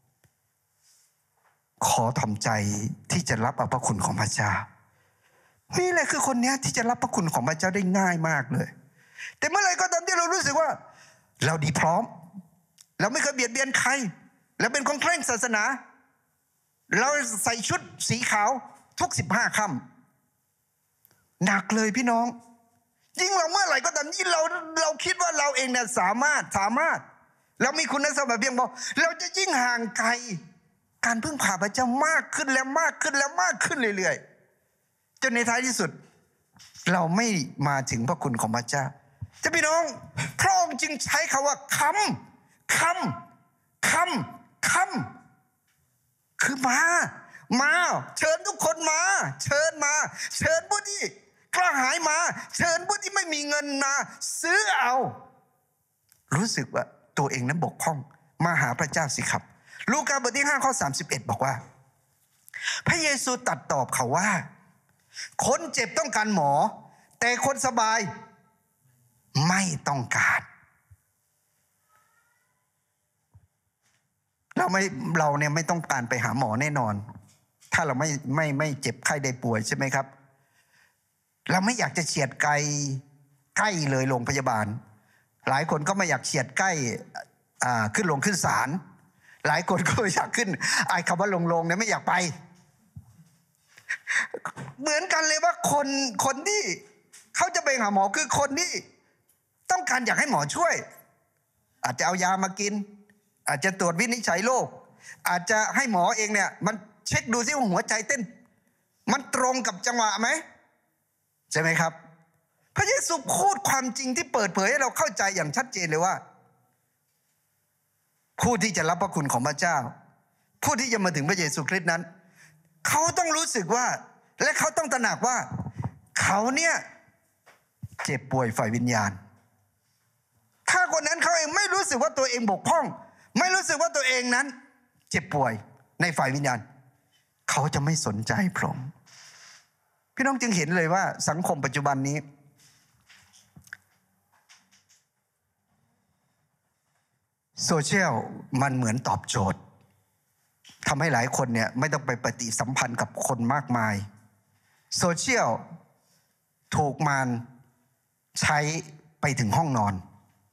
ขอถ่อมใจที่จะรับเอาพระคุณของพระเจ้านี่แหละคือคนนี้ที่จะรับพระคุณของพระเจ้าได้ง่ายมากเลยแต่เมื่อไหร่ก็ตามที่เรารู้สึกว่าเราดีพร้อมเราไม่เคยเบียดเบียนใครแล้วเป็นคนเคร่งศาสนาเราใส่ชุดสีขาวทุกสิบห้าค่ำหนักเลยพี่น้องยิ่งเราเมื่อไหร่ก็ตามยิ่งเราเราคิดว่าเราเองเนี่ยสามารถสามารถเรามีคุณสมบัติเพียงพอเราจะยิ่งห่างไกลการพึ่งพาพระเจ้ามากขึ้นแล้วมากขึ้นแล้วมากขึ้นเรื่อยๆจนในท้ายที่สุดเราไม่มาถึงพระคุณของพระเจ้าจะพี่น้องพระองค์จึงใช้คำว่าคำคำคำคำคือมามาเชิญทุกคนมาเชิญมาเชิญผู้ที่กระหายมาเชิญผู้ที่ไม่มีเงินมาซื้อเอารู้สึกว่าตัวเองนั้นบกพร่องมาหาพระเจ้าสิครับลูกาบทที่ห้าข้อสามสิบเอ็ดบอกว่าพระเยซูตรัสตอบเขาว่าคนเจ็บต้องการหมอแต่คนสบายไม่ต้องการเราไม่เราเนี่ยไม่ต้องการไปหาหมอแน่นอนถ้าเราไม่ไม่ไม่เจ็บไข้ได้ป่วยใช่ไหมครับเราไม่อยากจะเฉียดไกลใกล้เลยโรงพยาบาลหลายคนก็ไม่อยากเฉียดใกล้ขึ้นลงขึ้นศาลหลายคนก็อยากขึ้นไอ้คำว่าลงลงเนี่ยไม่อยากไปเหมือนกันเลยว่าคนคนที่เขาจะไปหาหมอคือคนที่ต้องการอยากให้หมอช่วยอาจจะเอายามากินอาจจะตรวจวินิจฉัยโรคอาจจะให้หมอเองเนี่ยมันเช็คดูซิว่าหัวใจเต้นมันตรงกับจังหวะไหมใช่ไหมครับพระเยซูพูดความจริงที่เปิดเผยให้เราเข้าใจอย่างชัดเจนเลยว่าผู้ที่จะรับพระคุณของพระเจ้าผู้ที่จะมาถึงพระเยซูคริสต์นั้นเขาต้องรู้สึกว่าและเขาต้องตระหนักว่าเขาเนี่ยเจ็บป่วยฝ่ายวิญญาณถ้าคนนั้นเขาเองไม่รู้สึกว่าตัวเองบกพร่องไม่รู้สึกว่าตัวเองนั้นเจ็บป่วยในฝ่ายวิญญาณเขาจะไม่สนใจพระองค์พี่น้องจึงเห็นเลยว่าสังคมปัจจุบันนี้โซเชียลมันเหมือนตอบโจทย์ทำให้หลายคนเนี่ยไม่ต้องไปปฏิสัมพันธ์กับคนมากมายโซเชียลถูกมารใช้ไปถึงห้องนอน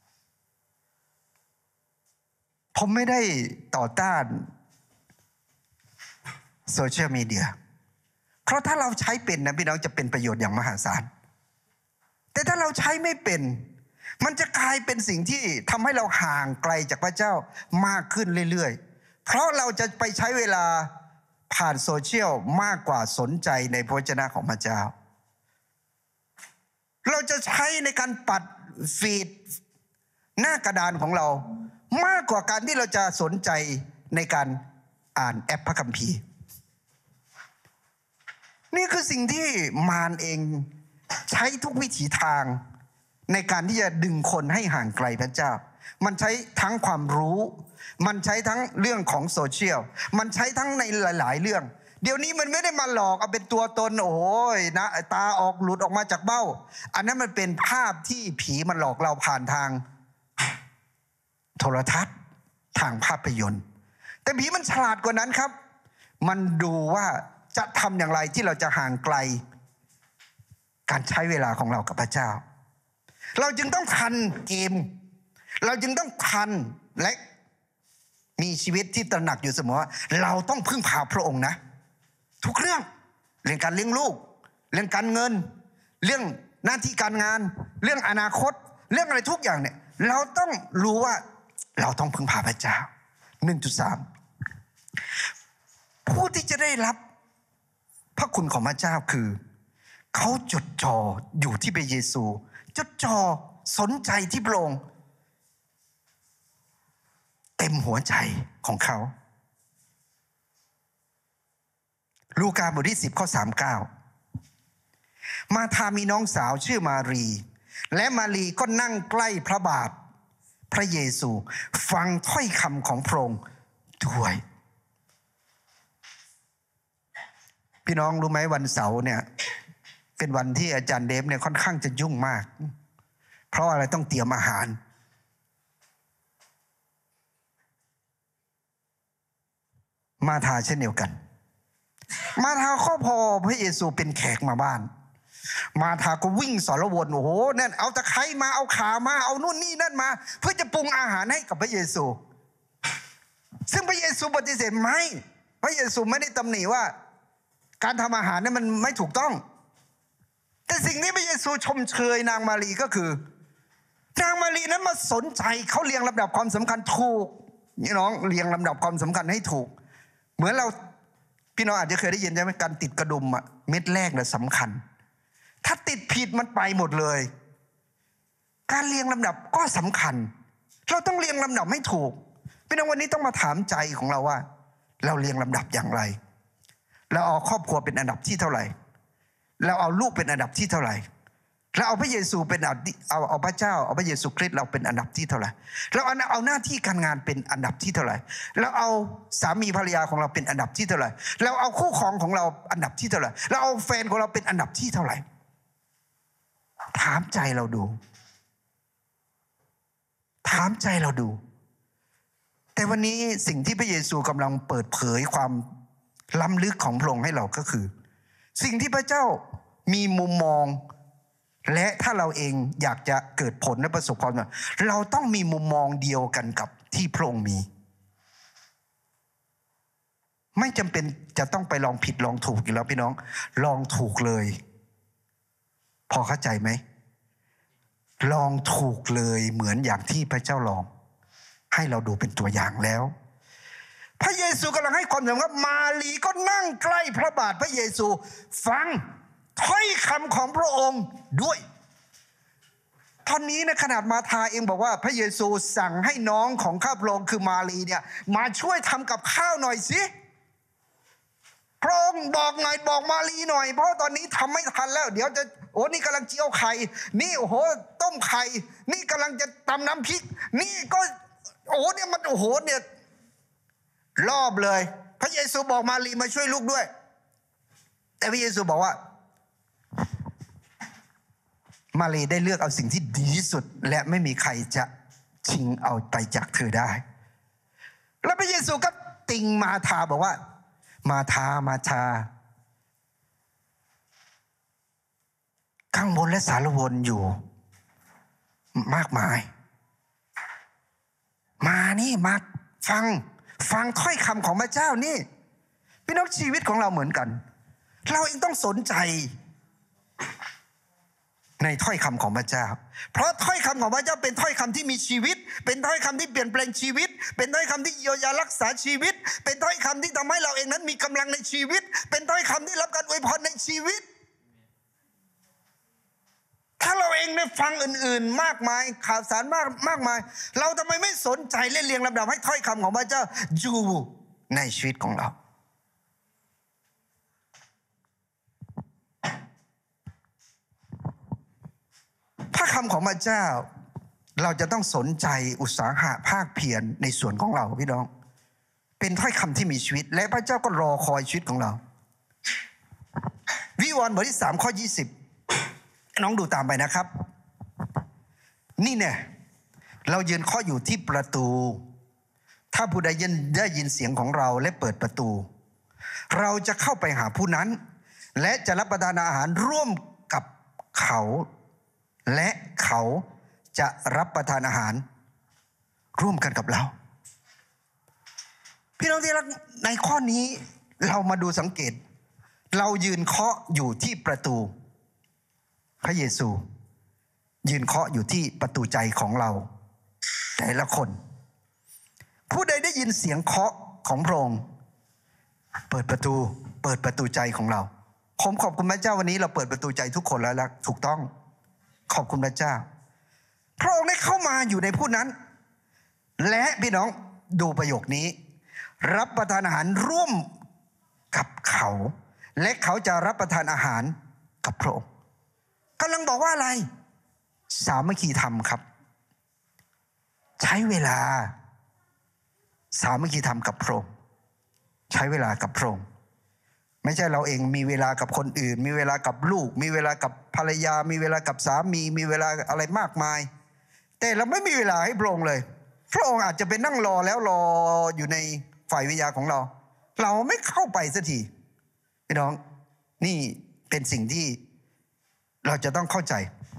ผมไม่ได้ต่อต้านโซเชียลมีเดียเพราะถ้าเราใช้เป็นนะพี่น้องจะเป็นประโยชน์อย่างมหาศาลแต่ถ้าเราใช้ไม่เป็นมันจะกลายเป็นสิ่งที่ทำให้เราห่างไกลจากพระเจ้ามากขึ้นเรื่อยๆเพราะเราจะไปใช้เวลาผ่านโซเชียลมากกว่าสนใจในพระวจนะของพระเจ้าเราจะใช้ในการปัดฟีดหน้ากระดานของเรามากกว่าการที่เราจะสนใจในการอ่านแอปพระคัมภีร์นี่คือสิ่งที่มารเองใช้ทุกวิถีทางในการที่จะดึงคนให้ห่างไกลพระเจ้ามันใช้ทั้งความรู้มันใช้ทั้งเรื่องของโซเชียลมันใช้ทั้งในหลายๆเรื่องเดี๋ยวนี้มันไม่ได้มาหลอกเอาเป็นตัวตนโอ้โหนะตาออกหลุดออกมาจากเบ้าอันนั้นมันเป็นภาพที่ผีมันหลอกเราผ่านทางโทรทัศน์ทางภาพยนตร์แต่ผีมันฉลาดกว่านั้นครับมันดูว่าจะทำอย่างไรที่เราจะห่างไกลการใช้เวลาของเรากับพระเจ้าเราจึงต้องทันเกมเราจึงต้องทันและมีชีวิตที่ตระหนักอยู่เสมอว่าเราต้องพึ่งพาพระองค์นะทุกเรื่องเรื่องการเลี้ยงลูกเรื่องการเงินเรื่องหน้าที่การงานเรื่องอนาคตเรื่องอะไรทุกอย่างเนี่ยเราต้องรู้ว่าเราต้องพึ่งพาพระเจ้า หนึ่งจุดสาม ผู้ที่จะได้รับพระคุณของพระเจ้าคือเขาจดจ่ออยู่ที่พระเยซูจดจ่อสนใจที่พระองค์เต็มหัวใจของเขาลูกาบทที่สิบข้อสามสิบเก้ามาธามีน้องสาวชื่อมารีและมารีก็นั่งใกล้พระบาทพระเยซูฟังถ้อยคำของพระองค์ด้วยพี่น้องรู้ไหมวันเสาร์เนี่ยเป็นวันที่อาจารย์เดฟเนี่ยค่อนข้างจะยุ่งมากเพราะอะไรต้องเตรียมอาหารมาธาเช่นเดียวกันมาธาข้อพอพระเยซูเป็นแขกมาบ้านมาธาก็วิ่งสารวนโอ้โหนั่นเอาตะไคร้มาเอาขามาเอานู่นนี่นั่นมาเพื่อจะปรุงอาหารให้กับพระเยซูซึ่งพระเยซูปฏิเสธไม่พระเยซูไม่ได้ตำหนิว่าการทำอาหารนั้นมันไม่ถูกต้องแต่สิ่งที่พระเยซูชมเชยนางมารีก็คือนางมารีนั้นมาสนใจเขาเรียงลำดับความสำคัญถูกนี่น้องเรียงลำดับความสำคัญให้ถูกเหมือนเราพี่น้องอาจจะเคยได้ยินใช่ไหมการติดกระดุมอะเม็ดแรกน่ะสำคัญถ้าติดผิดมันไปหมดเลยการเรียงลำดับก็สำคัญเราต้องเรียงลำดับให้ถูกพี่น้องวันนี้ต้องมาถามใจของเราว่าเราเรียงลำดับอย่างไรเราเอาครอบครัวเป็นอันดับที่เท่าไหร่เราเอาลูกเป็นอันดับที่เท่าไหร่เราเอาพระเยซูเป็นอันดับเอาเอาพระเจ้าเอาพระเยซูคริสต์เราเป็นอันดับที่เท่าไหร่เราเอาเอาหน้าที่การงานเป็นอันดับที่เท่าไหร่เราเอาสามีภรรยาของเราเป็นอันดับที่เท่าไหร่เราเอาคู่ครองของเราอันดับที่เท่าไหร่เราเอาแฟนของเราเป็นอันดับที่เท่าไหร่ถามใจเราดูถามใจเราดูแต่วันนี้สิ่งที่พระเยซูกำลังเปิดเผยความล้ำลึกของพระองค์ให้เราก็คือสิ่งที่พระเจ้ามีมุมมองและถ้าเราเองอยากจะเกิดผลและประสบความสำเร็จเราต้องมีมุมมองเดียวกันกับที่พระองค์มีไม่จำเป็นจะต้องไปลองผิดลองถูกอีกแล้วพี่น้องลองถูกเลยพอเข้าใจไหมลองถูกเลยเหมือนอย่างที่พระเจ้าลองให้เราดูเป็นตัวอย่างแล้วพระเยซูกำลังให้ความสำคัญมารีก็นั่งใกล้พระบาทพระเยซูฟังถ้อยคำของพระองค์ด้วยตอนนี้นะขนาดมาธาเองบอกว่าพระเยซูสั่งให้น้องของข้าพระองค์คือมารีเนี่ยมาช่วยทำกับข้าวหน่อยสิพระองค์บอกหน่อยบอกมารีหน่อยเพราะตอนนี้ทำไม่ทันแล้วเดี๋ยวจะโอ้นี่กำลังเจียวไข่นี่โอ้โหต้มไข่นี่กำลังจะตำน้ำพริกนี่ก็โอ้โหเนี่ยมันโอ้โหเนี่ยรอบเลยพระเยซูบอกมารีมาช่วยลูกด้วยแต่พระเยซูบอกว่ามารีได้เลือกเอาสิ่งที่ดีที่สุดและไม่มีใครจะชิงเอาไปจากเธอได้แล้วพระเยซูก็ติงมาธาบอกว่ามาธามาธาข้างบนและสารวนอยู่มากมายมานี่มาฟังฟังถ้อยคำของพระเจ้านี่พี่น้องชีวิตของเราเหมือนกันเราเองต้องสนใจในถ้อยคำของพระเจ้าเพราะถ้อยคำของพระเจ้าเป็นถ้อยคำที่มีชีวิตเป็นถ้อยคำที่เปลี่ยนแปลงชีวิตเป็นถ้อยคำที่เยียวยารักษาชีวิตเป็นถ้อยคำที่ทำให้เราเองนั้นมีกำลังในชีวิตเป็นถ้อยคำที่รับการอวยพรในชีวิตถ้าเราเองได้ฟังอื่นๆมากมายข่าวสารมากมากมายเราทำไมไม่สนใจและเรียงลำดับให้ถ้อยคำของพระเจ้าอยู่ในชีวิตของเราพระคำของพระเจ้าเราจะต้องสนใจอุตสาหะภาคเพียรในส่วนของเราพี่น้องเป็นถ้อยคำที่มีชีวิตและพระเจ้าก็รอคอยชีวิตของเราวิวรณ์บทที่สามข้อยี่สิบน้องดูตามไปนะครับนี่เนี่ยเรายืนเคาะอยู่ที่ประตูถ้าผู้ใดได้ยินเสียงของเราและเปิดประตูเราจะเข้าไปหาผู้นั้นและจะรับประทานอาหารร่วมกับเขาและเขาจะรับประทานอาหารร่วมกันกับเราพี่น้องที่รักในข้อนี้เรามาดูสังเกตเรายืนเคาะอยู่ที่ประตูพระเยซูยืนเคาะอยู่ที่ประตูใจของเราแต่ละคนผู้ใดได้ยินเสียงเคาะของพระองค์เปิดประตูเปิดประตูใจของเราผมขอบคุณพระเจ้าวันนี้เราเปิดประตูใจทุกคนแล้วละถูกต้องขอบคุณพระเจ้าพระองค์ได้เข้ามาอยู่ในผู้นั้นและพี่น้องดูประโยคนี้รับประทานอาหารร่วมกับเขาและเขาจะรับประทานอาหารกับพระองค์กำลังบอกว่าอะไรสามัคคีธรรมครับใช้เวลาสามัคคีธรรมกับพระองค์ใช้เวลากับพระองค์ไม่ใช่เราเองมีเวลากับคนอื่นมีเวลากับลูกมีเวลากับภรรยามีเวลากับสามีมีเวลาอะไรมากมายแต่เราไม่มีเวลาให้พระองค์เลยพระองค์อาจจะไปนั่งรอแล้วรออยู่ในฝ่ายวิญญาณของเราเราไม่เข้าไปสักทีพี่น้องนี่เป็นสิ่งที่เราจะต้องเข้าใจ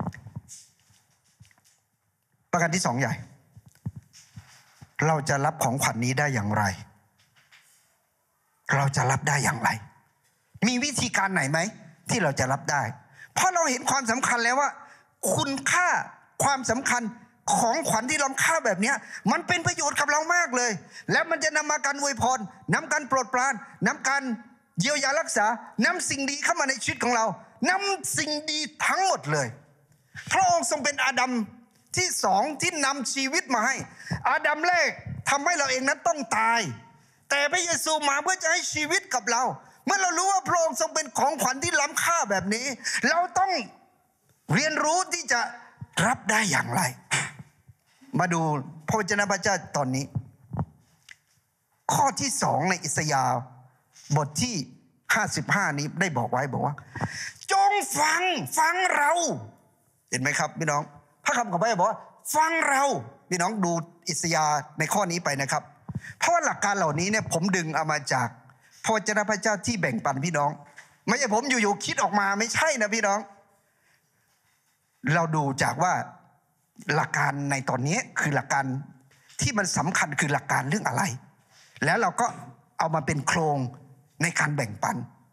ประการที่สองใหญ่เราจะรับของขวัญ น, นี้ได้อย่างไรเราจะรับได้อย่างไรมีวิธีการไหนไหมที่เราจะรับได้เพราะเราเห็นความสำคัญแล้วว่าคุณค่าความสำคัญของขวัญที่ล้ำค่าแบบนี้มันเป็นประโยชน์กับเรามากเลยและมันจะนำมาการอวยพรนำการโปรดปรานนำการเยียวยารักษานำสิ่งดีเข้ามาในชีวิตของเรานำสิ่งดีทั้งหมดเลยพระองค์ทรงเป็นอาดัมที่สองที่นำชีวิตมาให้อาดัมแรกทำให้เราเองนั้นต้องตายแต่พระเยซูมาเพื่อจะให้ชีวิตกับเราเมื่อเรารู้ว่าพระองค์ทรงเป็นของขวัญที่ล้ำค่าแบบนี้เราต้องเรียนรู้ที่จะรับได้อย่างไรมาดูพระวจนะพระเจ้าตอนนี้ข้อที่สองในอิสยาห์บทที่ห้าสิบห้านี้ได้บอกไว้บอกว่าจงฟังฟังเราเห็นไหมครับพี่น้องพระคำของพระเจ้าบอกว่าฟังเราพี่น้องดูอิสยาห์ในข้อนี้ไปนะครับเพราะว่าหลักการเหล่านี้เนี่ยผมดึงเอามาจากพระวจนะพระเจ้าที่แบ่งปันพี่น้องไม่ใช่ผมอยู่ๆคิดออกมาไม่ใช่นะพี่น้องเราดูจากว่าหลักการในตอนนี้คือหลักการที่มันสำคัญคือหลักการเรื่องอะไรแล้วเราก็เอามาเป็นโครงในการแบ่งปัน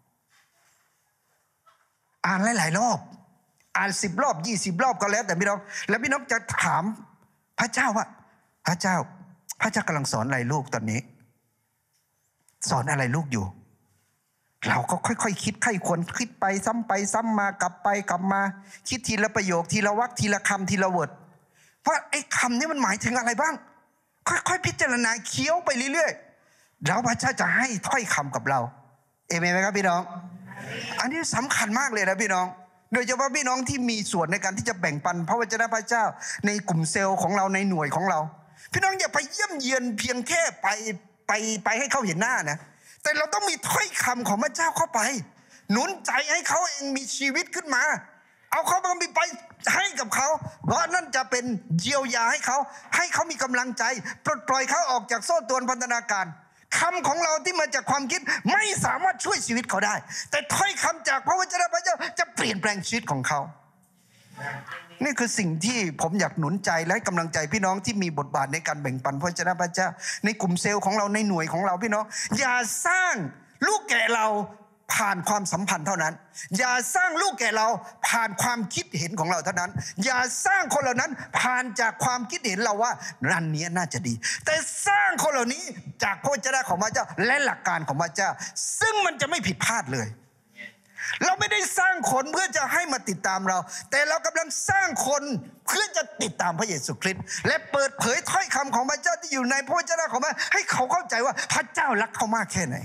อ่านหลายๆรอบอ่านสิบรอบยี่สิบรอบก็แล้วแต่พี่น้องแล้วพี่น้องจะถามพระเจ้าว่าพระเจ้าพระเจ้ากำลังสอนอะไรลูกตอนนี้สอนอะไรลูกอยู่เราก็ค่อยๆ ค, คิดไข้ควรคิดไปซ้ำไปซ้ำมากลับไปกลับมาคิดทีละประโยคทีละวรรคทีละคำทีละวอร์ดว่าไอ้คำนี้มันหมายถึงอะไรบ้างค่อยๆพิจารณาเคี้ยวไปเรื่อยๆแล้วพระเจ้าจะให้ถ้อยคำกับเราเอเมนไหมครับพี่น้องอันนี้สำคัญมากเลยนะพี่น้องโดยเฉพาะพี่น้องที่มีส่วนในการที่จะแบ่งปันพระวจนะพระเจ้าในกลุ่มเซลล์ของเราในหน่วยของเราพี่น้องอย่าไปเยี่ยมเยียนเพียงแค่ไปไปไปให้เขาเห็นหน้านะแต่เราต้องมีถ้อยคำของพระเจ้าเข้าไปหนุนใจให้เขาเองมีชีวิตขึ้นมาเอาเขามาไปให้กับเขาเพราะนั่นจะเป็นเยียวยาให้เขาให้เขามีกำลังใจปลดปล่อยเขาออกจากโซ่ตรวนพันธนาการคำของเราที่มาจากความคิดไม่สามารถช่วยชีวิตเขาได้แต่ถ้อยคำจากพระวจนะพระเจ้าจะเปลี่ยนแปลงชีวิตของเขานี่คือสิ่งที่ผมอยากหนุนใจและให้กำลังใจพี่น้องที่มีบทบาทในการแบ่งปันพระวจนะพระเจ้าในกลุ่มเซลล์ของเราในหน่วยของเราพี่น้องอย่าสร้างลูกแก่เราผ่านความสัมพันธ์เท่านั้นอย่าสร้างลูกแก่เราผ่านความคิดเห็นของเราเท่านั้นอย่าสร้างคนเหล่านั้นผ่านจากความคิดเห็นเราว่ารันนี้น่าจะดีแต่สร้างคนเหล่านี้จากพระวจนะของพระเจ้าและหลักการของพระเจ้าซึ่งมันจะไม่ผิดพลาดเลยเราไม่ได้สร้างคนเพื่อจะให้มาติดตามเราแต่เรากำลังสร้างคนเพื่อจะติดตามพระเยซูคริสต์และเปิดเผยถ้อยคำของพระเจ้าที่อยู่ในพระวจนะของพระให้เขาเข้าใจว่าพระเจ้ารักเขามากแค่ไหน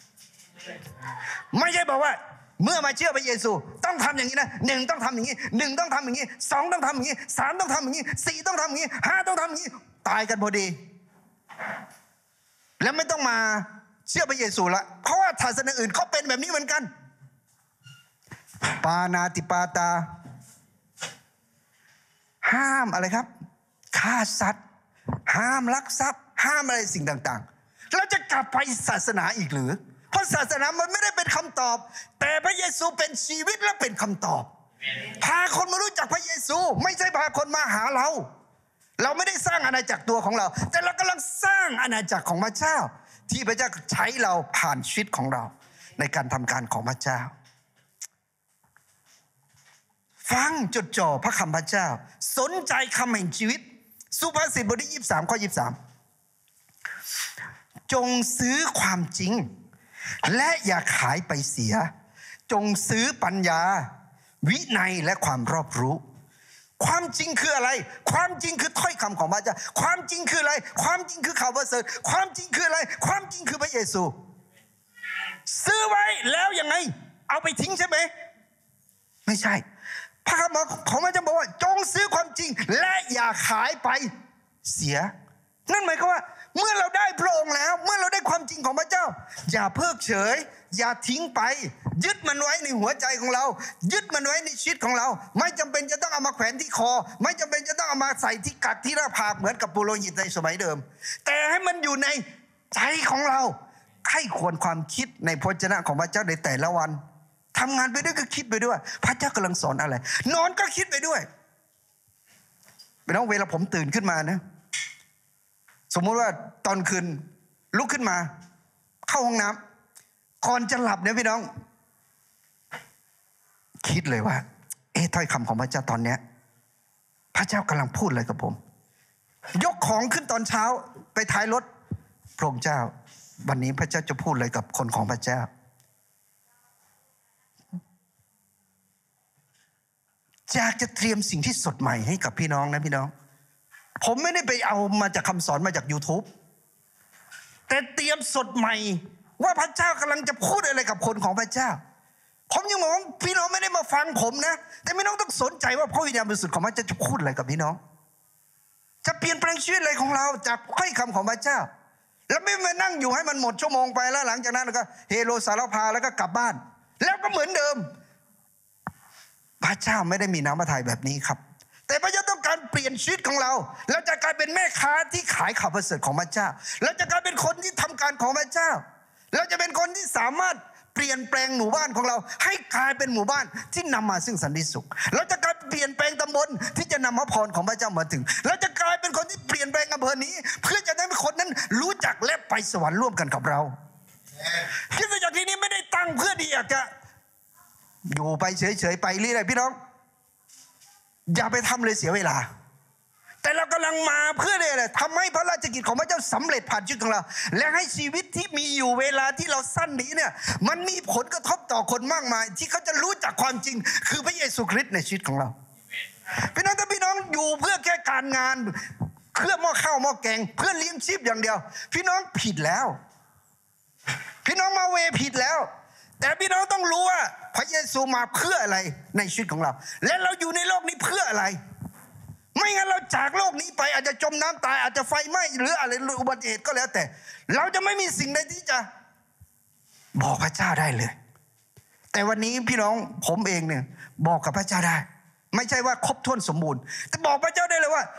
ไม่ใช่บอกว่าเมื่อมาเชื่อพระเยซูต้องทำอย่างนี้นะหนึ่งต้องทำอย่างนี้หนึ่งต้องทำอย่างนี้สองต้องทำอย่างนี้สามต้องทำอย่างนี้สี่ต้องทำอย่างนี้ห้าต้องทำอย่างนี้ตายกันพอดีแล้วไม่ต้องมาเชื่อพระเยซูละเพราะว่าศาสนาอื่นเขาเป็นแบบนี้เหมือนกันปานาติปาตาห้ามอะไรครับฆ่าสัตว์ห้ามลักทรัพย์ห้ามอะไรสิ่งต่างๆเราจะกลับไปศาสนาอีกหรือเพราะศาสนามันไม่ได้เป็นคำตอบแต่พระเยซูเป็นชีวิตและเป็นคำตอบพาคนมารู้จักพระเยซูไม่ใช่พาคนมาหาเราเราไม่ได้สร้างอาณาจักรตัวของเราแต่เรากำลังสร้างอาณาจักรของพระเจ้าที่พระเจ้าใช้เราผ่านชีวิตของเราในการทำการของพระเจ้าฟังจดจ่อพระคำพระเจ้าสนใจคำแห่งชีวิตสุภาษิตบทที่ยี่สิบสามข้อยี่สิบสามจงซื้อความจริงและอย่าขายไปเสียจงซื้อปัญญาวินัยและความรอบรู้ความจริงคืออะไรความจริงคือถ้อยคำของพระเจ้าความจริงคืออะไรความจริงคือข่าวประเสริฐความจริงคืออะไรความจริงคือพระเยซูซื้อไว้แล้วยังไงเอาไปทิ้งใช่ไหมไม่ใช่พระคำของพระเจ้าบอกว่าจงซื้อความจริงและอย่าขายไปเสียนั่นหมายความว่าเมื่อเราได้พระองค์แล้วเมื่อเราได้ความจริงของพระเจ้าอย่าเพิกเฉยอย่าทิ้งไปยึดมันไว้ในหัวใจของเรายึดมันไว้ในชีวิตของเราไม่จำเป็นจะต้องเอามาแขวนที่คอไม่จำเป็นจะต้องเอามาใส่ที่กัดที่หน้าผากเหมือนกับปุโรหิตในสมัยเดิมแต่ให้มันอยู่ในใจของเราให้ควรความคิดในพระวจนะของพระเจ้าในแต่ละวันทำงานไปด้วยก็คิดไปด้วยพระเจ้ากำลังสอนอะไรนอนก็คิดไปด้วยเป็นต้องเวลาผมตื่นขึ้นมานะสมมุติว่าตอนคืนลุกขึ้นมาเข้าห้องน้ำก่อนจะหลับเนี่ยพี่น้องคิดเลยว่าเอ๊ะถ้อยคำของพระเจ้าตอนเนี้ยพระเจ้ากำลังพูดอะไรกับผมยกของขึ้นตอนเช้าไปท้ายรถพระองค์เจ้าวันนี้พระเจ้าจะพูดอะไรกับคนของพระเจ้าอยากจะเตรียมสิ่งที่สดใหม่ให้กับพี่น้องนะพี่น้องผมไม่ได้ไปเอามาจากคำสอนมาจาก YouTube แต่เตรียมสดใหม่ว่าพระเจ้ากำลังจะพูดอะไรกับคนของพระเจ้าผมยังมองพี่น้องไม่ได้มาฟังผมนะแต่พี่น้องต้องสนใจว่าพระวิญญาณบริสุทธิ์ของพระเจ้าจะพูดอะไรกับพี่น้องจะเปลี่ยนแปลงชีวิตอะไรของเราจากถ้อยคำของพระเจ้าแล้วไม่มานั่งอยู่ให้มันหมดชั่วโมงไปแล้วหลังจากนั้นก็เฮโลสารพาแล้วก็กลับบ้านแล้วก็เหมือนเดิมพระเจ้าไม่ได้มีน้ำพระทัยแบบนี้ครับแต่พระเจ้าต้องการเปลี่ยนชีวิตของเราเราจะกลายเป็นแม่ค้าที่ขายข่าวประเสริฐของพระเจ้าเราจะกลายเป็นคนที่ทำการของพระเจ้าเราจะเป็นคนที่สามารถเปลี่ยนแปลงหมู่บ้านของเราให้กลายเป็นหมู่บ้านที่นำมาซึ่งสันติสุขเราจะกลายเปลี่ยนแปลงตำบลที่จะนำพระพรของพระเจ้ามาถึงเราจะกลายเป็นคนที่เปลี่ยนแปลงอำเภอนี้เพื่อจะได้ให้คนนั้นรู้จักและไปสวรรค์ร่วมกันกับเราคริสตจักรที่นี้ไม่ได้ตั้งเพื่อที่อยากจะอยู่ไปเฉยๆไปเรื่อยๆพี่น้องอย่าไปทำเลยเสียเวลาแต่เรากำลังมาเพื่อเลยทำให้พระราชกิจของพระเจ้าสำเร็จผ่านชีวิตของเราและให้ชีวิตที่มีอยู่เวลาที่เราสั้นนี้เนี่ยมันมีผลกระทบต่อคนมากมายที่เขาจะรู้จักความจริงคือพระเยซูคริสต์ในชีวิตของเราพี่น้องถ้าพี่น้องอยู่เพื่อแค่การงานเพื่อหม้อข้าวหม้อแกงเพื่อเลี้ยงชีพอย่างเดียวพี่น้องผิดแล้วพี่น้องมาเวผิดแล้วแต่พี่น้องต้องรู้ว่าพระเยซูมาเพื่ออะไรในชีวิตของเราและเราอยู่ในโลกนี้เพื่ออะไรไม่งั้นเราจากโลกนี้ไปอาจจะจมน้ำตายอาจจะไฟไหม้หรืออะไรอุบัติเหตุก็แล้วแต่เราจะไม่มีสิ่งใดที่จะบอกพระเจ้าได้เลยแต่วันนี้พี่น้องผมเองเนี่ยบอกกับพระเจ้าได้ไม่ใช่ว่าครบถ้วนสมบูรณ์แต่บอกพระเจ้าได้เลยว่า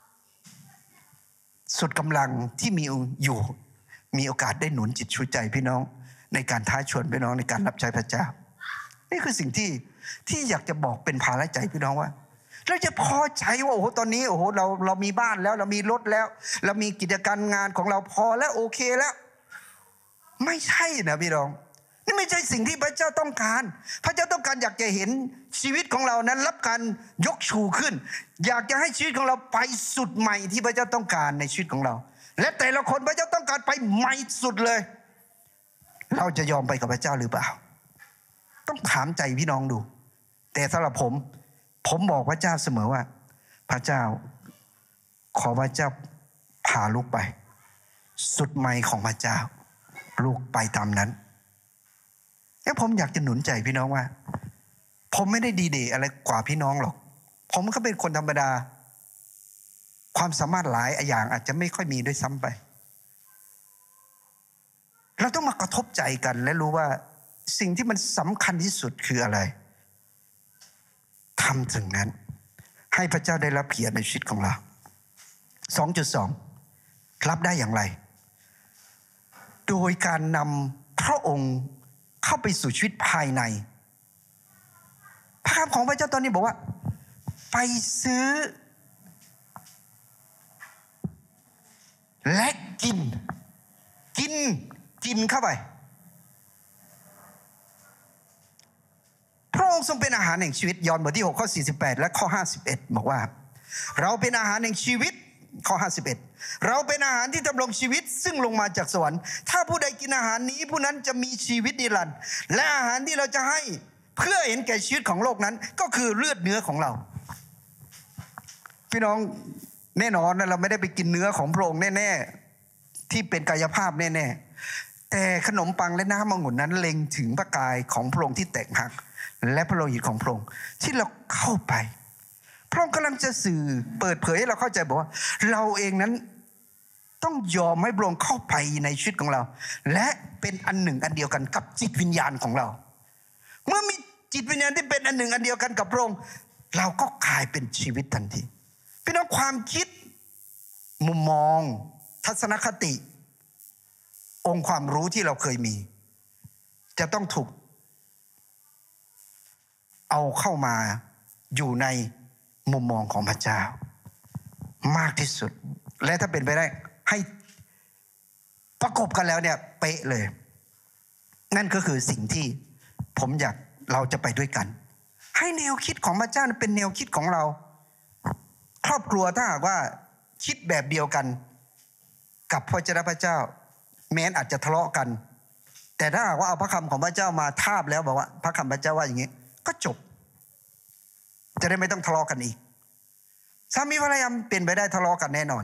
สุดกำลังที่มีอยู่มีโอกาสได้หนุนจิตชูใจพี่น้องในการท้าชวนพี่น้องในการรับใช้พระเจ้านี่คือสิ่งที่ที่อยากจะบอกเป็นภาระใจพี่น้องว่าเราจะพอใจว่าโอ้โหตอนนี้โอ้โหเราเรามีบ้านแล้วเรามีรถแล้วเรามีกิจการงานของเราพอแล้วโอเคแล้วไม่ใช่นะพี่น้องนี่ไม่ใช่สิ่งที่พระเจ้าต้องการพระเจ้าต้องการอยากจะเห็นชีวิตของเรานั้นรับการยกชูขึ้นอยากจะให้ชีวิตของเราไปสุดใหม่ที่พระเจ้าต้องการในชีวิตของเราและแต่ละคนพระเจ้าต้องการไปใหม่สุดเลยเราจะยอมไปกับพระเจ้าหรือเปล่าต้องถามใจพี่น้องดูแต่สำหรับผมผมบอกพระเจ้าเสมอว่าพระเจ้าขอพระเจ้าพาลูกไปสุดใหม่ของพระเจ้าลูกไปตามนั้นแล้วผมอยากจะหนุนใจพี่น้องว่าผมไม่ได้ดีเดย์อะไรกว่าพี่น้องหรอกผมก็เป็นคนธรรมดาความสามารถหลายอย่างอาจจะไม่ค่อยมีด้วยซ้ำไปเราต้องมากระทบใจกันและรู้ว่าสิ่งที่มันสำคัญที่สุดคืออะไรทำถึงนั้นให้พระเจ้าได้รับเกียรติในชีวิตของเรา สองจุดสอง รับได้อย่างไรโดยการนำพระองค์เข้าไปสู่ชีวิตภายในพระคำของพระเจ้าตอนนี้บอกว่าไปซื้อและกินกินกินเข้าไปพระองค์ทรงเป็นอาหารแห่งชีวิตยอห์นบทที่หกข้อสี่สิบแปดและข้อห้าสิบเอ็ดบอกว่าเราเป็นอาหารแห่งชีวิตข้อห้าสิบเอ็ดเราเป็นอาหารที่ดำรงชีวิตซึ่งลงมาจากสวรรค์ถ้าผู้ใดกินอาหารนี้ผู้นั้นจะมีชีวิตนิรันดร์และอาหารที่เราจะให้เพื่อเห็นแก่ชีวิตของโลกนั้นก็คือเลือดเนื้อของเราพี่น้องแน่นอนนะเราไม่ได้ไปกินเนื้อของพระองค์แน่ๆที่เป็นกายภาพแน่ๆแต่ขนมปังและน้ำองุ่นนั้นเล็งถึงพระกายของพระองค์ที่แตกหักและพระโลหิตของพระองค์ที่เราเข้าไปพระองค์กำลังจะสื่อเปิดเผยให้เราเข้าใจบอกว่าเราเองนั้นต้องยอมให้พระองค์เข้าไปในชีวิตของเราและเป็นอันหนึ่งอันเดียวกันกับจิตวิญญาณของเราเมื่อมีจิตวิญญาณที่เป็นอันหนึ่งอันเดียวกันกับพระองค์เราก็กลายเป็นชีวิตทันทีพี่น้องความคิดมุมมองทัศนคติองค์ความรู้ที่เราเคยมีจะต้องถูกเอาเข้ามาอยู่ในมุมมองของพระเจ้ามากที่สุดและถ้าเป็นไปได้ให้ประกบกันแล้วเนี่ยเป๊ะเลยนั่นก็คือสิ่งที่ผมอยากเราจะไปด้วยกันให้แนวคิดของพระเจ้าเป็นแนวคิดของเราครอบครัวถ้าหากว่าคิดแบบเดียวกันกับพระเจ้าพระเจ้าแม้นอาจจะทะเลาะกันแต่ถ้าหากว่าเอาพระคำของพระเจ้ามาทาบแล้วบอกว่าพระคำพระเจ้าว่าอย่างนี้ก็จบจะได้ไม่ต้องทะเลาะกันอีกสามีภรรยาเป็นไปได้ทะเลาะกันแน่นอน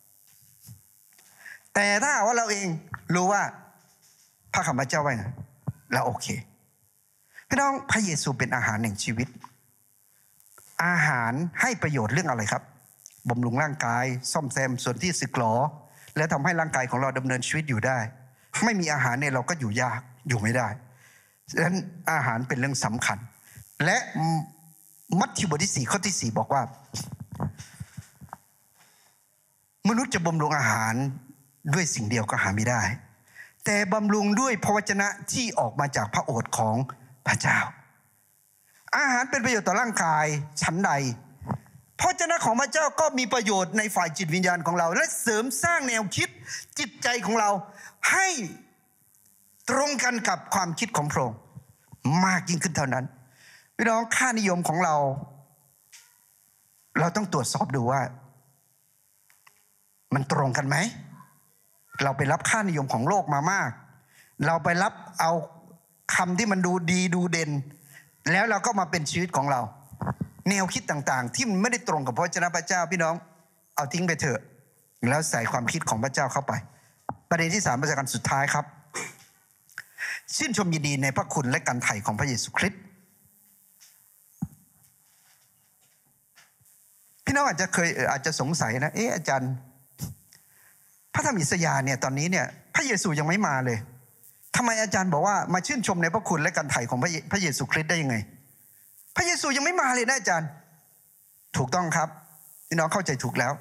แต่ถ้าว่าเราเองรู้ว่าพระคำพระเจ้าว่าไงแล้วโอเคพี่น้องพระเยซูเป็นอาหารแห่งชีวิตอาหารให้ประโยชน์เรื่องอะไรครับบำรุงร่างกายซ่อมแซมส่วนที่สึกหรอและทำให้ร่างกายของเราดำเนินชีวิตอยู่ได้ไม่มีอาหารเนี่ยเราก็อยู่ยากอยู่ไม่ได้ฉะนั้นอาหารเป็นเรื่องสำคัญและมัทธิวบทที่สี่ข้อที่สี่บอกว่ามนุษย์จะบำรุงอาหารด้วยสิ่งเดียวก็หาไม่ได้แต่บำรุงด้วยพระวจนะที่ออกมาจากพระโอษฐ์ของพระเจ้าอาหารเป็นประโยชน์ต่อร่างกายชั้นใดพระวจนะของพระเจ้าก็มีประโยชน์ในฝ่ายจิตวิญญาณของเราและเสริมสร้างแนวคิดจิตใจของเราให้ตรงกันกับความคิดของพระองค์มากยิ่งขึ้นเท่านั้นพี่น้องค่านิยมของเราเราต้องตรวจสอบดูว่ามันตรงกันไหมเราไปรับค่านิยมของโลกมามากเราไปรับเอาคำที่มันดูดีดูเด่นแล้วเราก็มาเป็นชีวิตของเราแนวคิดต่างๆที่มันไม่ได้ตรงกับพระวจนะพระเจ้าพี่น้องเอาทิ้งไปเถอะแล้วใส่ความคิดของพระเจ้าเข้าไปประเด็นที่สามประการสุดท้ายครับชื่นชมยินดีในพระคุณและการไถ่ของพระเยซูคริสต์พี่น้องอาจจะเคยอาจจะสงสัยนะเอ๊ะอาจารย์พระธรรมอิสยาห์เนี่ยตอนนี้เนี่ยพระเยซูยังไม่มาเลยทำไมอาจารย์บอกว่ามาชื่นชมในพระคุณและการไถ่ของพระพระเยซูคริสต์ได้ยังไงพระเยซูยังไม่มาเลยนะอาจารย์ถูกต้องครับพี่น้องเข้าใจถูกแล้ว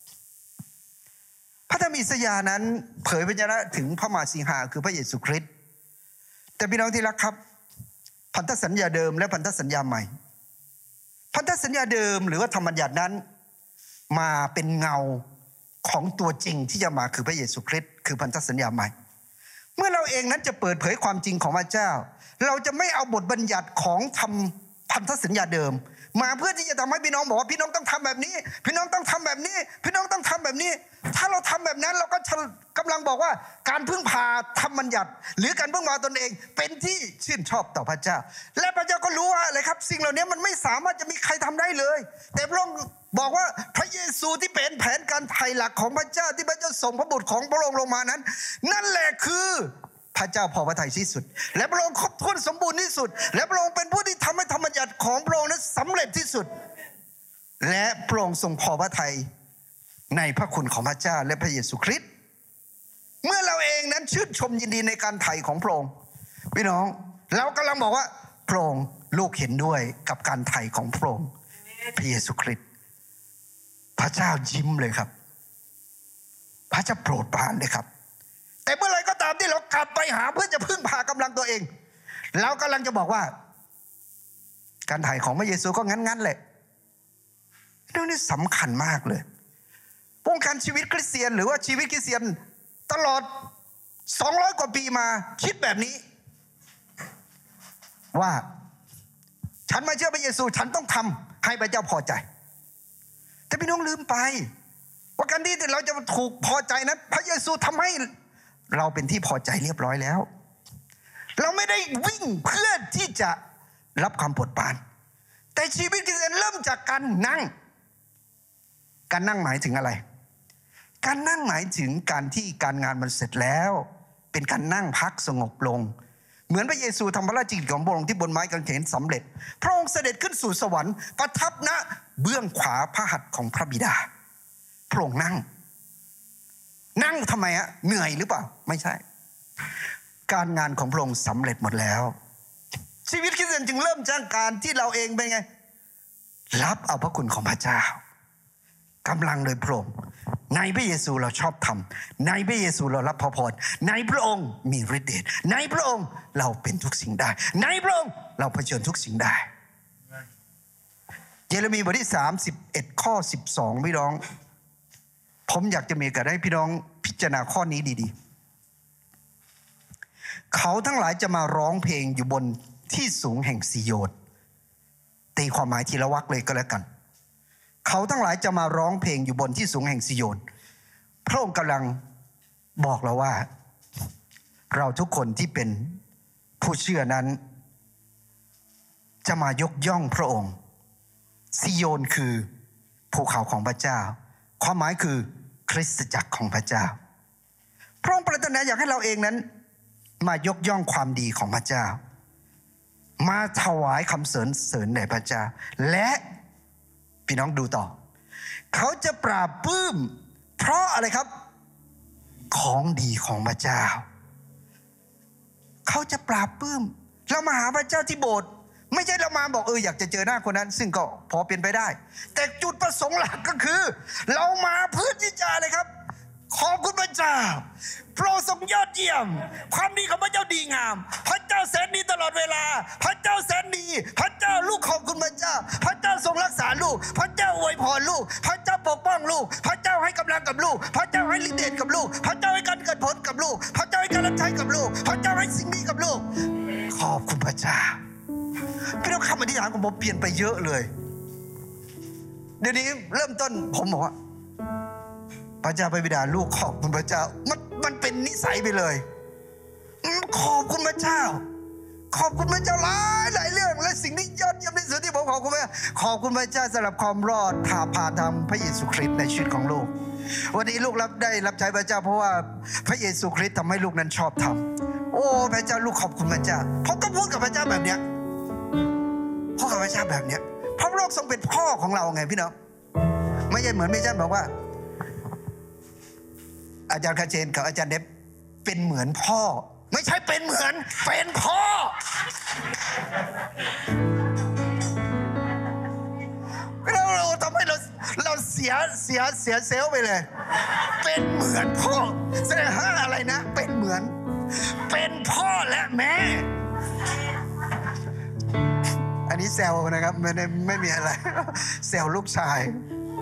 พระธรรมอิสยาห์นั้นเผยพระชนะถึงพระมาสีหาคือพระเยซูคริสต์แต่พี่น้องที่รักครับพันธสัญญาเดิมและพันธสัญญาใหม่พันธสัญญาเดิมหรือว่าธรรมบัญญัตินั้นมาเป็นเงาของตัวจริงที่จะมาคือพระเยซูคริสต์คือพันธสัญญาใหม่เมื่อเราเองนั้นจะเปิดเผยความจริงของพระเจ้าเราจะไม่เอาบทบัญญัติของธรรมพันธสัญญาเดิมมาเพื่อที่จะทำให้พี่น้องบอกว่าพี่น้องต้องทำแบบนี้พี่น้องต้องทำแบบนี้พี่น้องต้องทำแบบนี้ถ้าเราทำแบบนั้นเราก็กำลังบอกว่าการพึ่งพาธรรมบัญญัติหรือการพึ่งพาตนเองเป็นที่ชื่นชอบต่อพระเจ้าและพระเจ้าก็รู้ว่าอะไรครับสิ่งเหล่านี้มันไม่สามารถจะมีใครทำได้เลยแต่พระองค์บอกว่าพระเยซูที่เป็นแผนการไถ่หลักของพระเจ้าที่พระเจ้าส่งพระบุตรของพระองค์ลงมานั้นนั่นแหละคือพระเจ้าพอพระทัยที่สุดและพระองค์ครบถ้วนสมบูรณ์ที่สุดและพระองค์เป็นผู้ที่ทำให้ธรรมบัญญัติของพระองค์นั้นสำเร็จที่สุดและพระองค์ทรงพอพระทัยในพระคุณของพระเจ้าและพระเยซูคริสต์เมื่อเราเองนั้นชื่นชมยินดีในการไถ่ของพระองค์พี่น้องเรากำลังบอกว่าพระองค์ลูกเห็นด้วยกับการไถ่ของพระองค์พระเยซูคริสต์พระเจ้ายิ้มเลยครับพระเจ้าโปรดปรานเลยครับแต่เมื่อไรก็ตามที่เรากลับไปหาเพื่อจะพึ่งพากำลังตัวเองเรากำลังจะบอกว่าการไถ่ของพระเยซูก็งั้นๆแหละเรื่องนี้สำคัญมากเลยวงการชีวิตคริสเตียนหรือว่าชีวิตคริสเตียนตลอดสองร้อยกว่าปีมาคิดแบบนี้ว่าฉันมาเชื่อพระเยซูฉันต้องทำให้พระเจ้าพอใจแต่พี่น้องลืมไปว่าการที่เราจะถูกพอใจนั้นพระเยซูทำให้เราเป็นที่พอใจเรียบร้อยแล้วเราไม่ได้วิ่งเพื่อที่จะรับความโปรดปรานแต่ชีวิตคริสเตียนเริ่มจากการนั่งการนั่งหมายถึงอะไรการนั่งหมายถึงการที่การงานมันเสร็จแล้วเป็นการนั่งพักสงบลงเหมือนพระเยซูทำพระราชกิจของพระองค์ที่บนไม้กางเขนสำเร็จพระองค์เสด็จขึ้นสู่สวรรค์ประทับณเบื้องขวาพระหัตถ์ของพระบิดาพระองค์นั่งนั่งทำไมฮะเหนื่อยหรือเปล่าไม่ใช่การงานของพระองค์สำเร็จหมดแล้วชีวิตคริสเตียนจึงเริ่มจากการที่เราเองเป็นไงรับเอาพระคุณของพระเจ้ากำลังโดยพระองค์ในพระเยซูเราชอบทำในพระเยซูเรารับพระพรในพระองค์มีฤทธิ์เดชในพระองค์เราเป็นทุกสิ่งได้ในพระองค์เราเผชิญทุกสิ่งได้เยเรมีบทที่สามสิบเอ็ดข้อสิบสองพี่น้องผมอยากจะมีโอกาสให้พี่น้องพิจารณาข้อนี้ดีๆเขาทั้งหลายจะมาร้องเพลงอยู่บนที่สูงแห่งซิโยนตีความหมายทีละวรรคเลยก็แล้วกันเขาทั้งหลายจะมาร้องเพลงอยู่บนที่สูงแห่งซิโยนพระองค์กำลังบอกเราว่าเราทุกคนที่เป็นผู้เชื่อนั้นจะมายกย่องพระองค์ซิโยนคือภูเขาของพระเจ้าความหมายคือคริสตจักรของพระเจ้าพระองค์ปรารถนาอยากให้เราเองนั้นมายกย่องความดีของพระเจ้ามาถวายคำสรรเสริญแด่พระเจ้าและพี่น้องดูต่อเขาจะปราบปลื้มเพราะอะไรครับของดีของพระเจ้าเขาจะปราบปลื้มเรามาหาพระเจ้าที่โบสถ์ไม่ใช่เรามาบอกเอออยากจะเจอหน้าคนนั้นซึ่งก็พอเป็นไปได้แต่จุดประสงค์หลักก็คือเรามาเพื่อที่จะอะไรครับขอบคุณพระเจ้าพระองค์ทรงยอดเยี่ยมความดีของพระเจ้าดีงามพระเจ้าแสนดีตลอดเวลาพระเจ้าแสนดีพระเจ้าลูกขอบคุณพระเจ้าพระเจ้าทรงรักษาลูกพระเจ้าอวยพรลูกพระเจ้าปกป้องลูกพระเจ้าให้กำลังกับลูกพระเจ้าให้ฤทธิ์เดชกับลูกพระเจ้าให้การเกิดผลกับลูกพระเจ้าให้การรับใช้กับลูกพระเจ้าให้สิ่งดีกับลูกขอบคุณพระเจ้าพี่น้องคำอธิษฐานของผมเปลี่ยนไปเยอะเลยเดี๋ยวนี้เริ่มต้นผมบอกว่าพระเจ้าพระบิดาลูกขอบคุณพระเจ้ามันมันเป็นนิสัยไปเลยขอบคุณพระเจ้าขอบคุณพระเจ้าหลายหลายเรื่องและสิ่งที่ยอดเยี่ยมที่สุดที่ผมขอบคุณพระเจ้าขอบคุณพระเจ้าสำหรับความรอดผ่าผ่าทำพระเยซูคริสต์ในชีวิตของลูกวันนี้ลูกรับได้รับใช้พระเจ้าเพราะว่าพระเยซูคริสต์ทำให้ลูกนั้นชอบทำโอ้อ้พระเจ้าลูกขอบคุณพระเจ้าผมก็พูดกับพระเจ้าแบบเนี้ยพ่อกับพระเจ้าแบบเนี้ยพระโลกทรงเป็นพ่อของเราไงพี่น้องไม่ใช่เหมือนพระเจ้าบอกว่าอาจารย์คาเชนกับอาจารย์เดฟเป็นเหมือนพ่อไม่ใช่เป็นเหมือนเป็นพ่อเราเราทำให้เราเราเสียเสียเสียเซลล์ไปเลยเป็นเหมือนพ่อแสดงว่าอะไรนะเป็นเหมือนเป็นพ่อและแม่อันนี้แซวนะครับไม่ได้ไม่มีอะไรแซวลูกชาย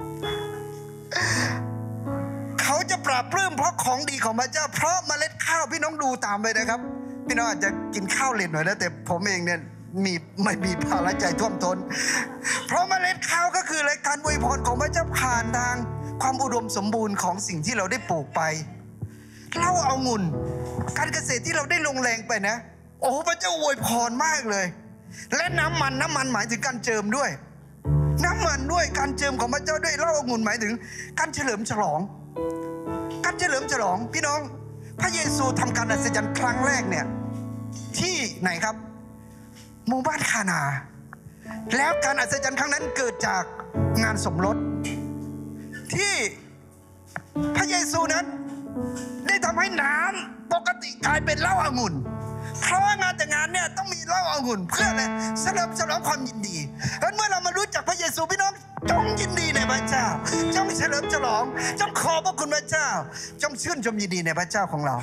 เขาจะปราบปลื้มเพราะของดีของพระเจ้าเพราะเมล็ดข้าวพี่น้องดูตามไปนะครับพี่น้องอาจจะกินข้าวเล็ดหน่อยนะแต่ผมเองเนี่ยมีไม่มีภาระใจท่วมท้นเพราะเมล็ดข้าวก็คือรายการอวยพรของพระเจ้าผ่านทางความอุดมสมบูรณ์ของสิ่งที่เราได้ปลูกไปเหล้าองุ่นการเกษตรที่เราได้ลงแรงไปนะโอ้พระเจ้าอวยพรมากเลยและน้ำมันน้ำมันหมายถึงการเจิมด้วยน้ำมันด้วยการเจิมของพระเจ้าด้วยเหล้าองุ่นหมายถึงการเฉลิมฉลองการเฉลิมฉลองพี่น้องพระเยซูทำการอัศจรรย์ครั้งแรกเนี่ยที่ไหนครับหมู่บ้านคานาแล้วการอัศจรรย์ครั้งนั้นเกิดจากงานสมรสที่พระเยซูนั้นได้ทำให้น้ำปกติกลายเป็นเหล้าองุ่นเพราะงานแต่งงานเนี่ยต้องมีเหล้าองุ่นเพื่ออะไรเฉลิมฉลองความยินดีเพราะเมื่อเรามารู้จักพระเยซูพี่น้องจงยินดีในพระเจ้าจงเฉลิมฉลองจงขอบพระคุณพระเจ้าจงชื่นชมยินดีในพระเจ้าของเรา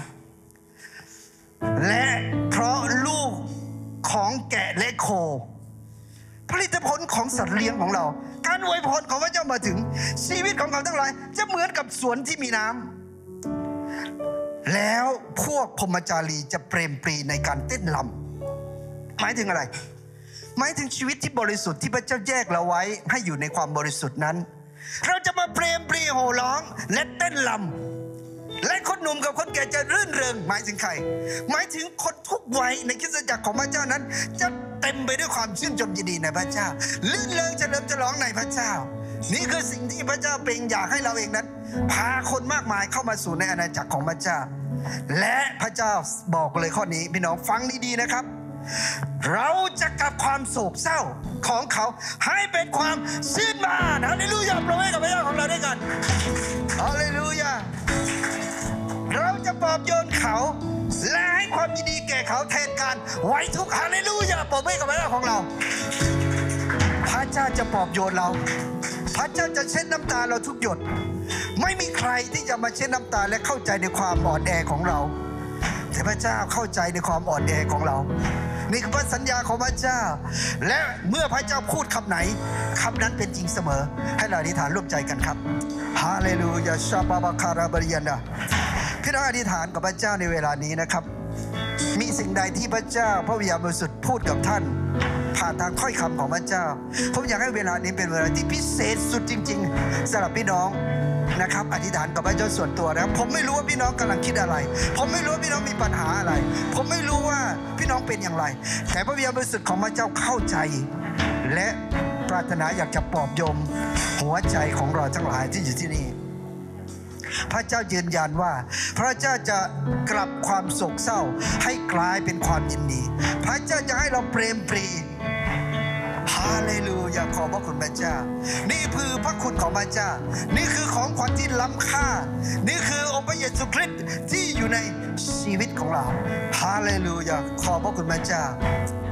และเพราะลูกของแกะและโคผลิตผลของสัตว์เลี้ยงของเราการอวยพรของพระเจ้ามาถึงชีวิตของเขาทั้งหลายจะเหมือนกับสวนที่มีน้ำแล้วพวกพรหมจารีจะเปรมปรีในการเต้นรำหมายถึงอะไรหมายถึงชีวิตที่บริสุทธิ์ที่พระเจ้าแยกเราไว้ให้อยู่ในความบริสุทธิ์นั้นเราจะมาเปรมปรีโห่ร้องและเต้นรำและคนหนุ่มกับคนแก่จะรื่นเริงหมายถึงใครหมายถึงคนทุกวัยในคริสตจักรของพระเจ้านั้นจะเต็มไปด้วยความชื่นชมยินดีในพระเจ้าลื่นเริงเฉลิมฉลองในพระเจ้านี่คือสิ่งที่พระเจ้าเป็นอยากให้เราเองนั้นพาคนมากมายเข้ามาสู่ในอาณาจักรของพระเจ้าและพระเจ้าบอกเลยข้อนี้พี่น้องฟังดีๆนะครับเราจะกลับความโศกเศร้าของเขาให้เป็นความชื่นบานฮาเลลูยาปรบมือกับพระเจ้าของเราด้วยกันฮาเลลูยาเราจะปลอบโยนเขาและให้ความยินดีแก่เขาแทนการไว้ทุกข์ฮาเลลูยาปรบมือกับพระเจ้าของเราพระเจ้าจะปลอบโยนเราพระเจ้าจะเช็ดน้ำตาเราทุกหยดไม่มีใครที่จะมาเช็ดน้ำตาและเข้าใจในความอ่อนแอของเราแต่พระเจ้าเข้าใจในความอ่อนแอของเรานี่คือพระสัญญาของพระเจ้าและเมื่อพระเจ้าพูดคำไหนคำนั้นเป็นจริงเสมอให้เราอธิษฐานร่วมใจกันครับฮาเลลูยาชาบาบาคาราบริยันดาพี่น้องอธิษฐานกับพระเจ้าในเวลานี้นะครับมีสิ่งใดที่พระเจ้าพระวิญญาณบริสุทธิ์พูดกับท่านผ่านทางถ้อยคำของพระเจ้าผมอยากให้เวลานี้เป็นเวลาที่พิเศษสุดจริงๆสำหรับพี่น้องนะครับอธิษฐานกับพระเจ้าส่วนตัวนะผมไม่รู้ว่าพี่น้องกำลังคิดอะไรผมไม่รู้ว่าพี่น้องมีปัญหาอะไรผมไม่รู้ว่าพี่น้องเป็นอย่างไรแต่พระวิญญาณบริสุทธิ์ของพระเจ้าเข้าใจและปรารถนาอยากจะปลอบโยมหัวใจของเราทั้งหลายที่อยู่ที่นี่พระเจ้ายืนยันว่าพระเจ้าจะกลับความโศกเศร้าให้กลายเป็นความยินดีพระเจ้าจะให้เราเปรมปรีฮาเลลูยาขอบพระคุณพระเจ้านี่คือพระคุณของพระเจ้านี่คือของขวัญที่ล้ำค่านี่คือองค์พระเยซูคริสต์ที่อยู่ในชีวิตของเราฮาเลลูยาขอบพระคุณพระเจ้า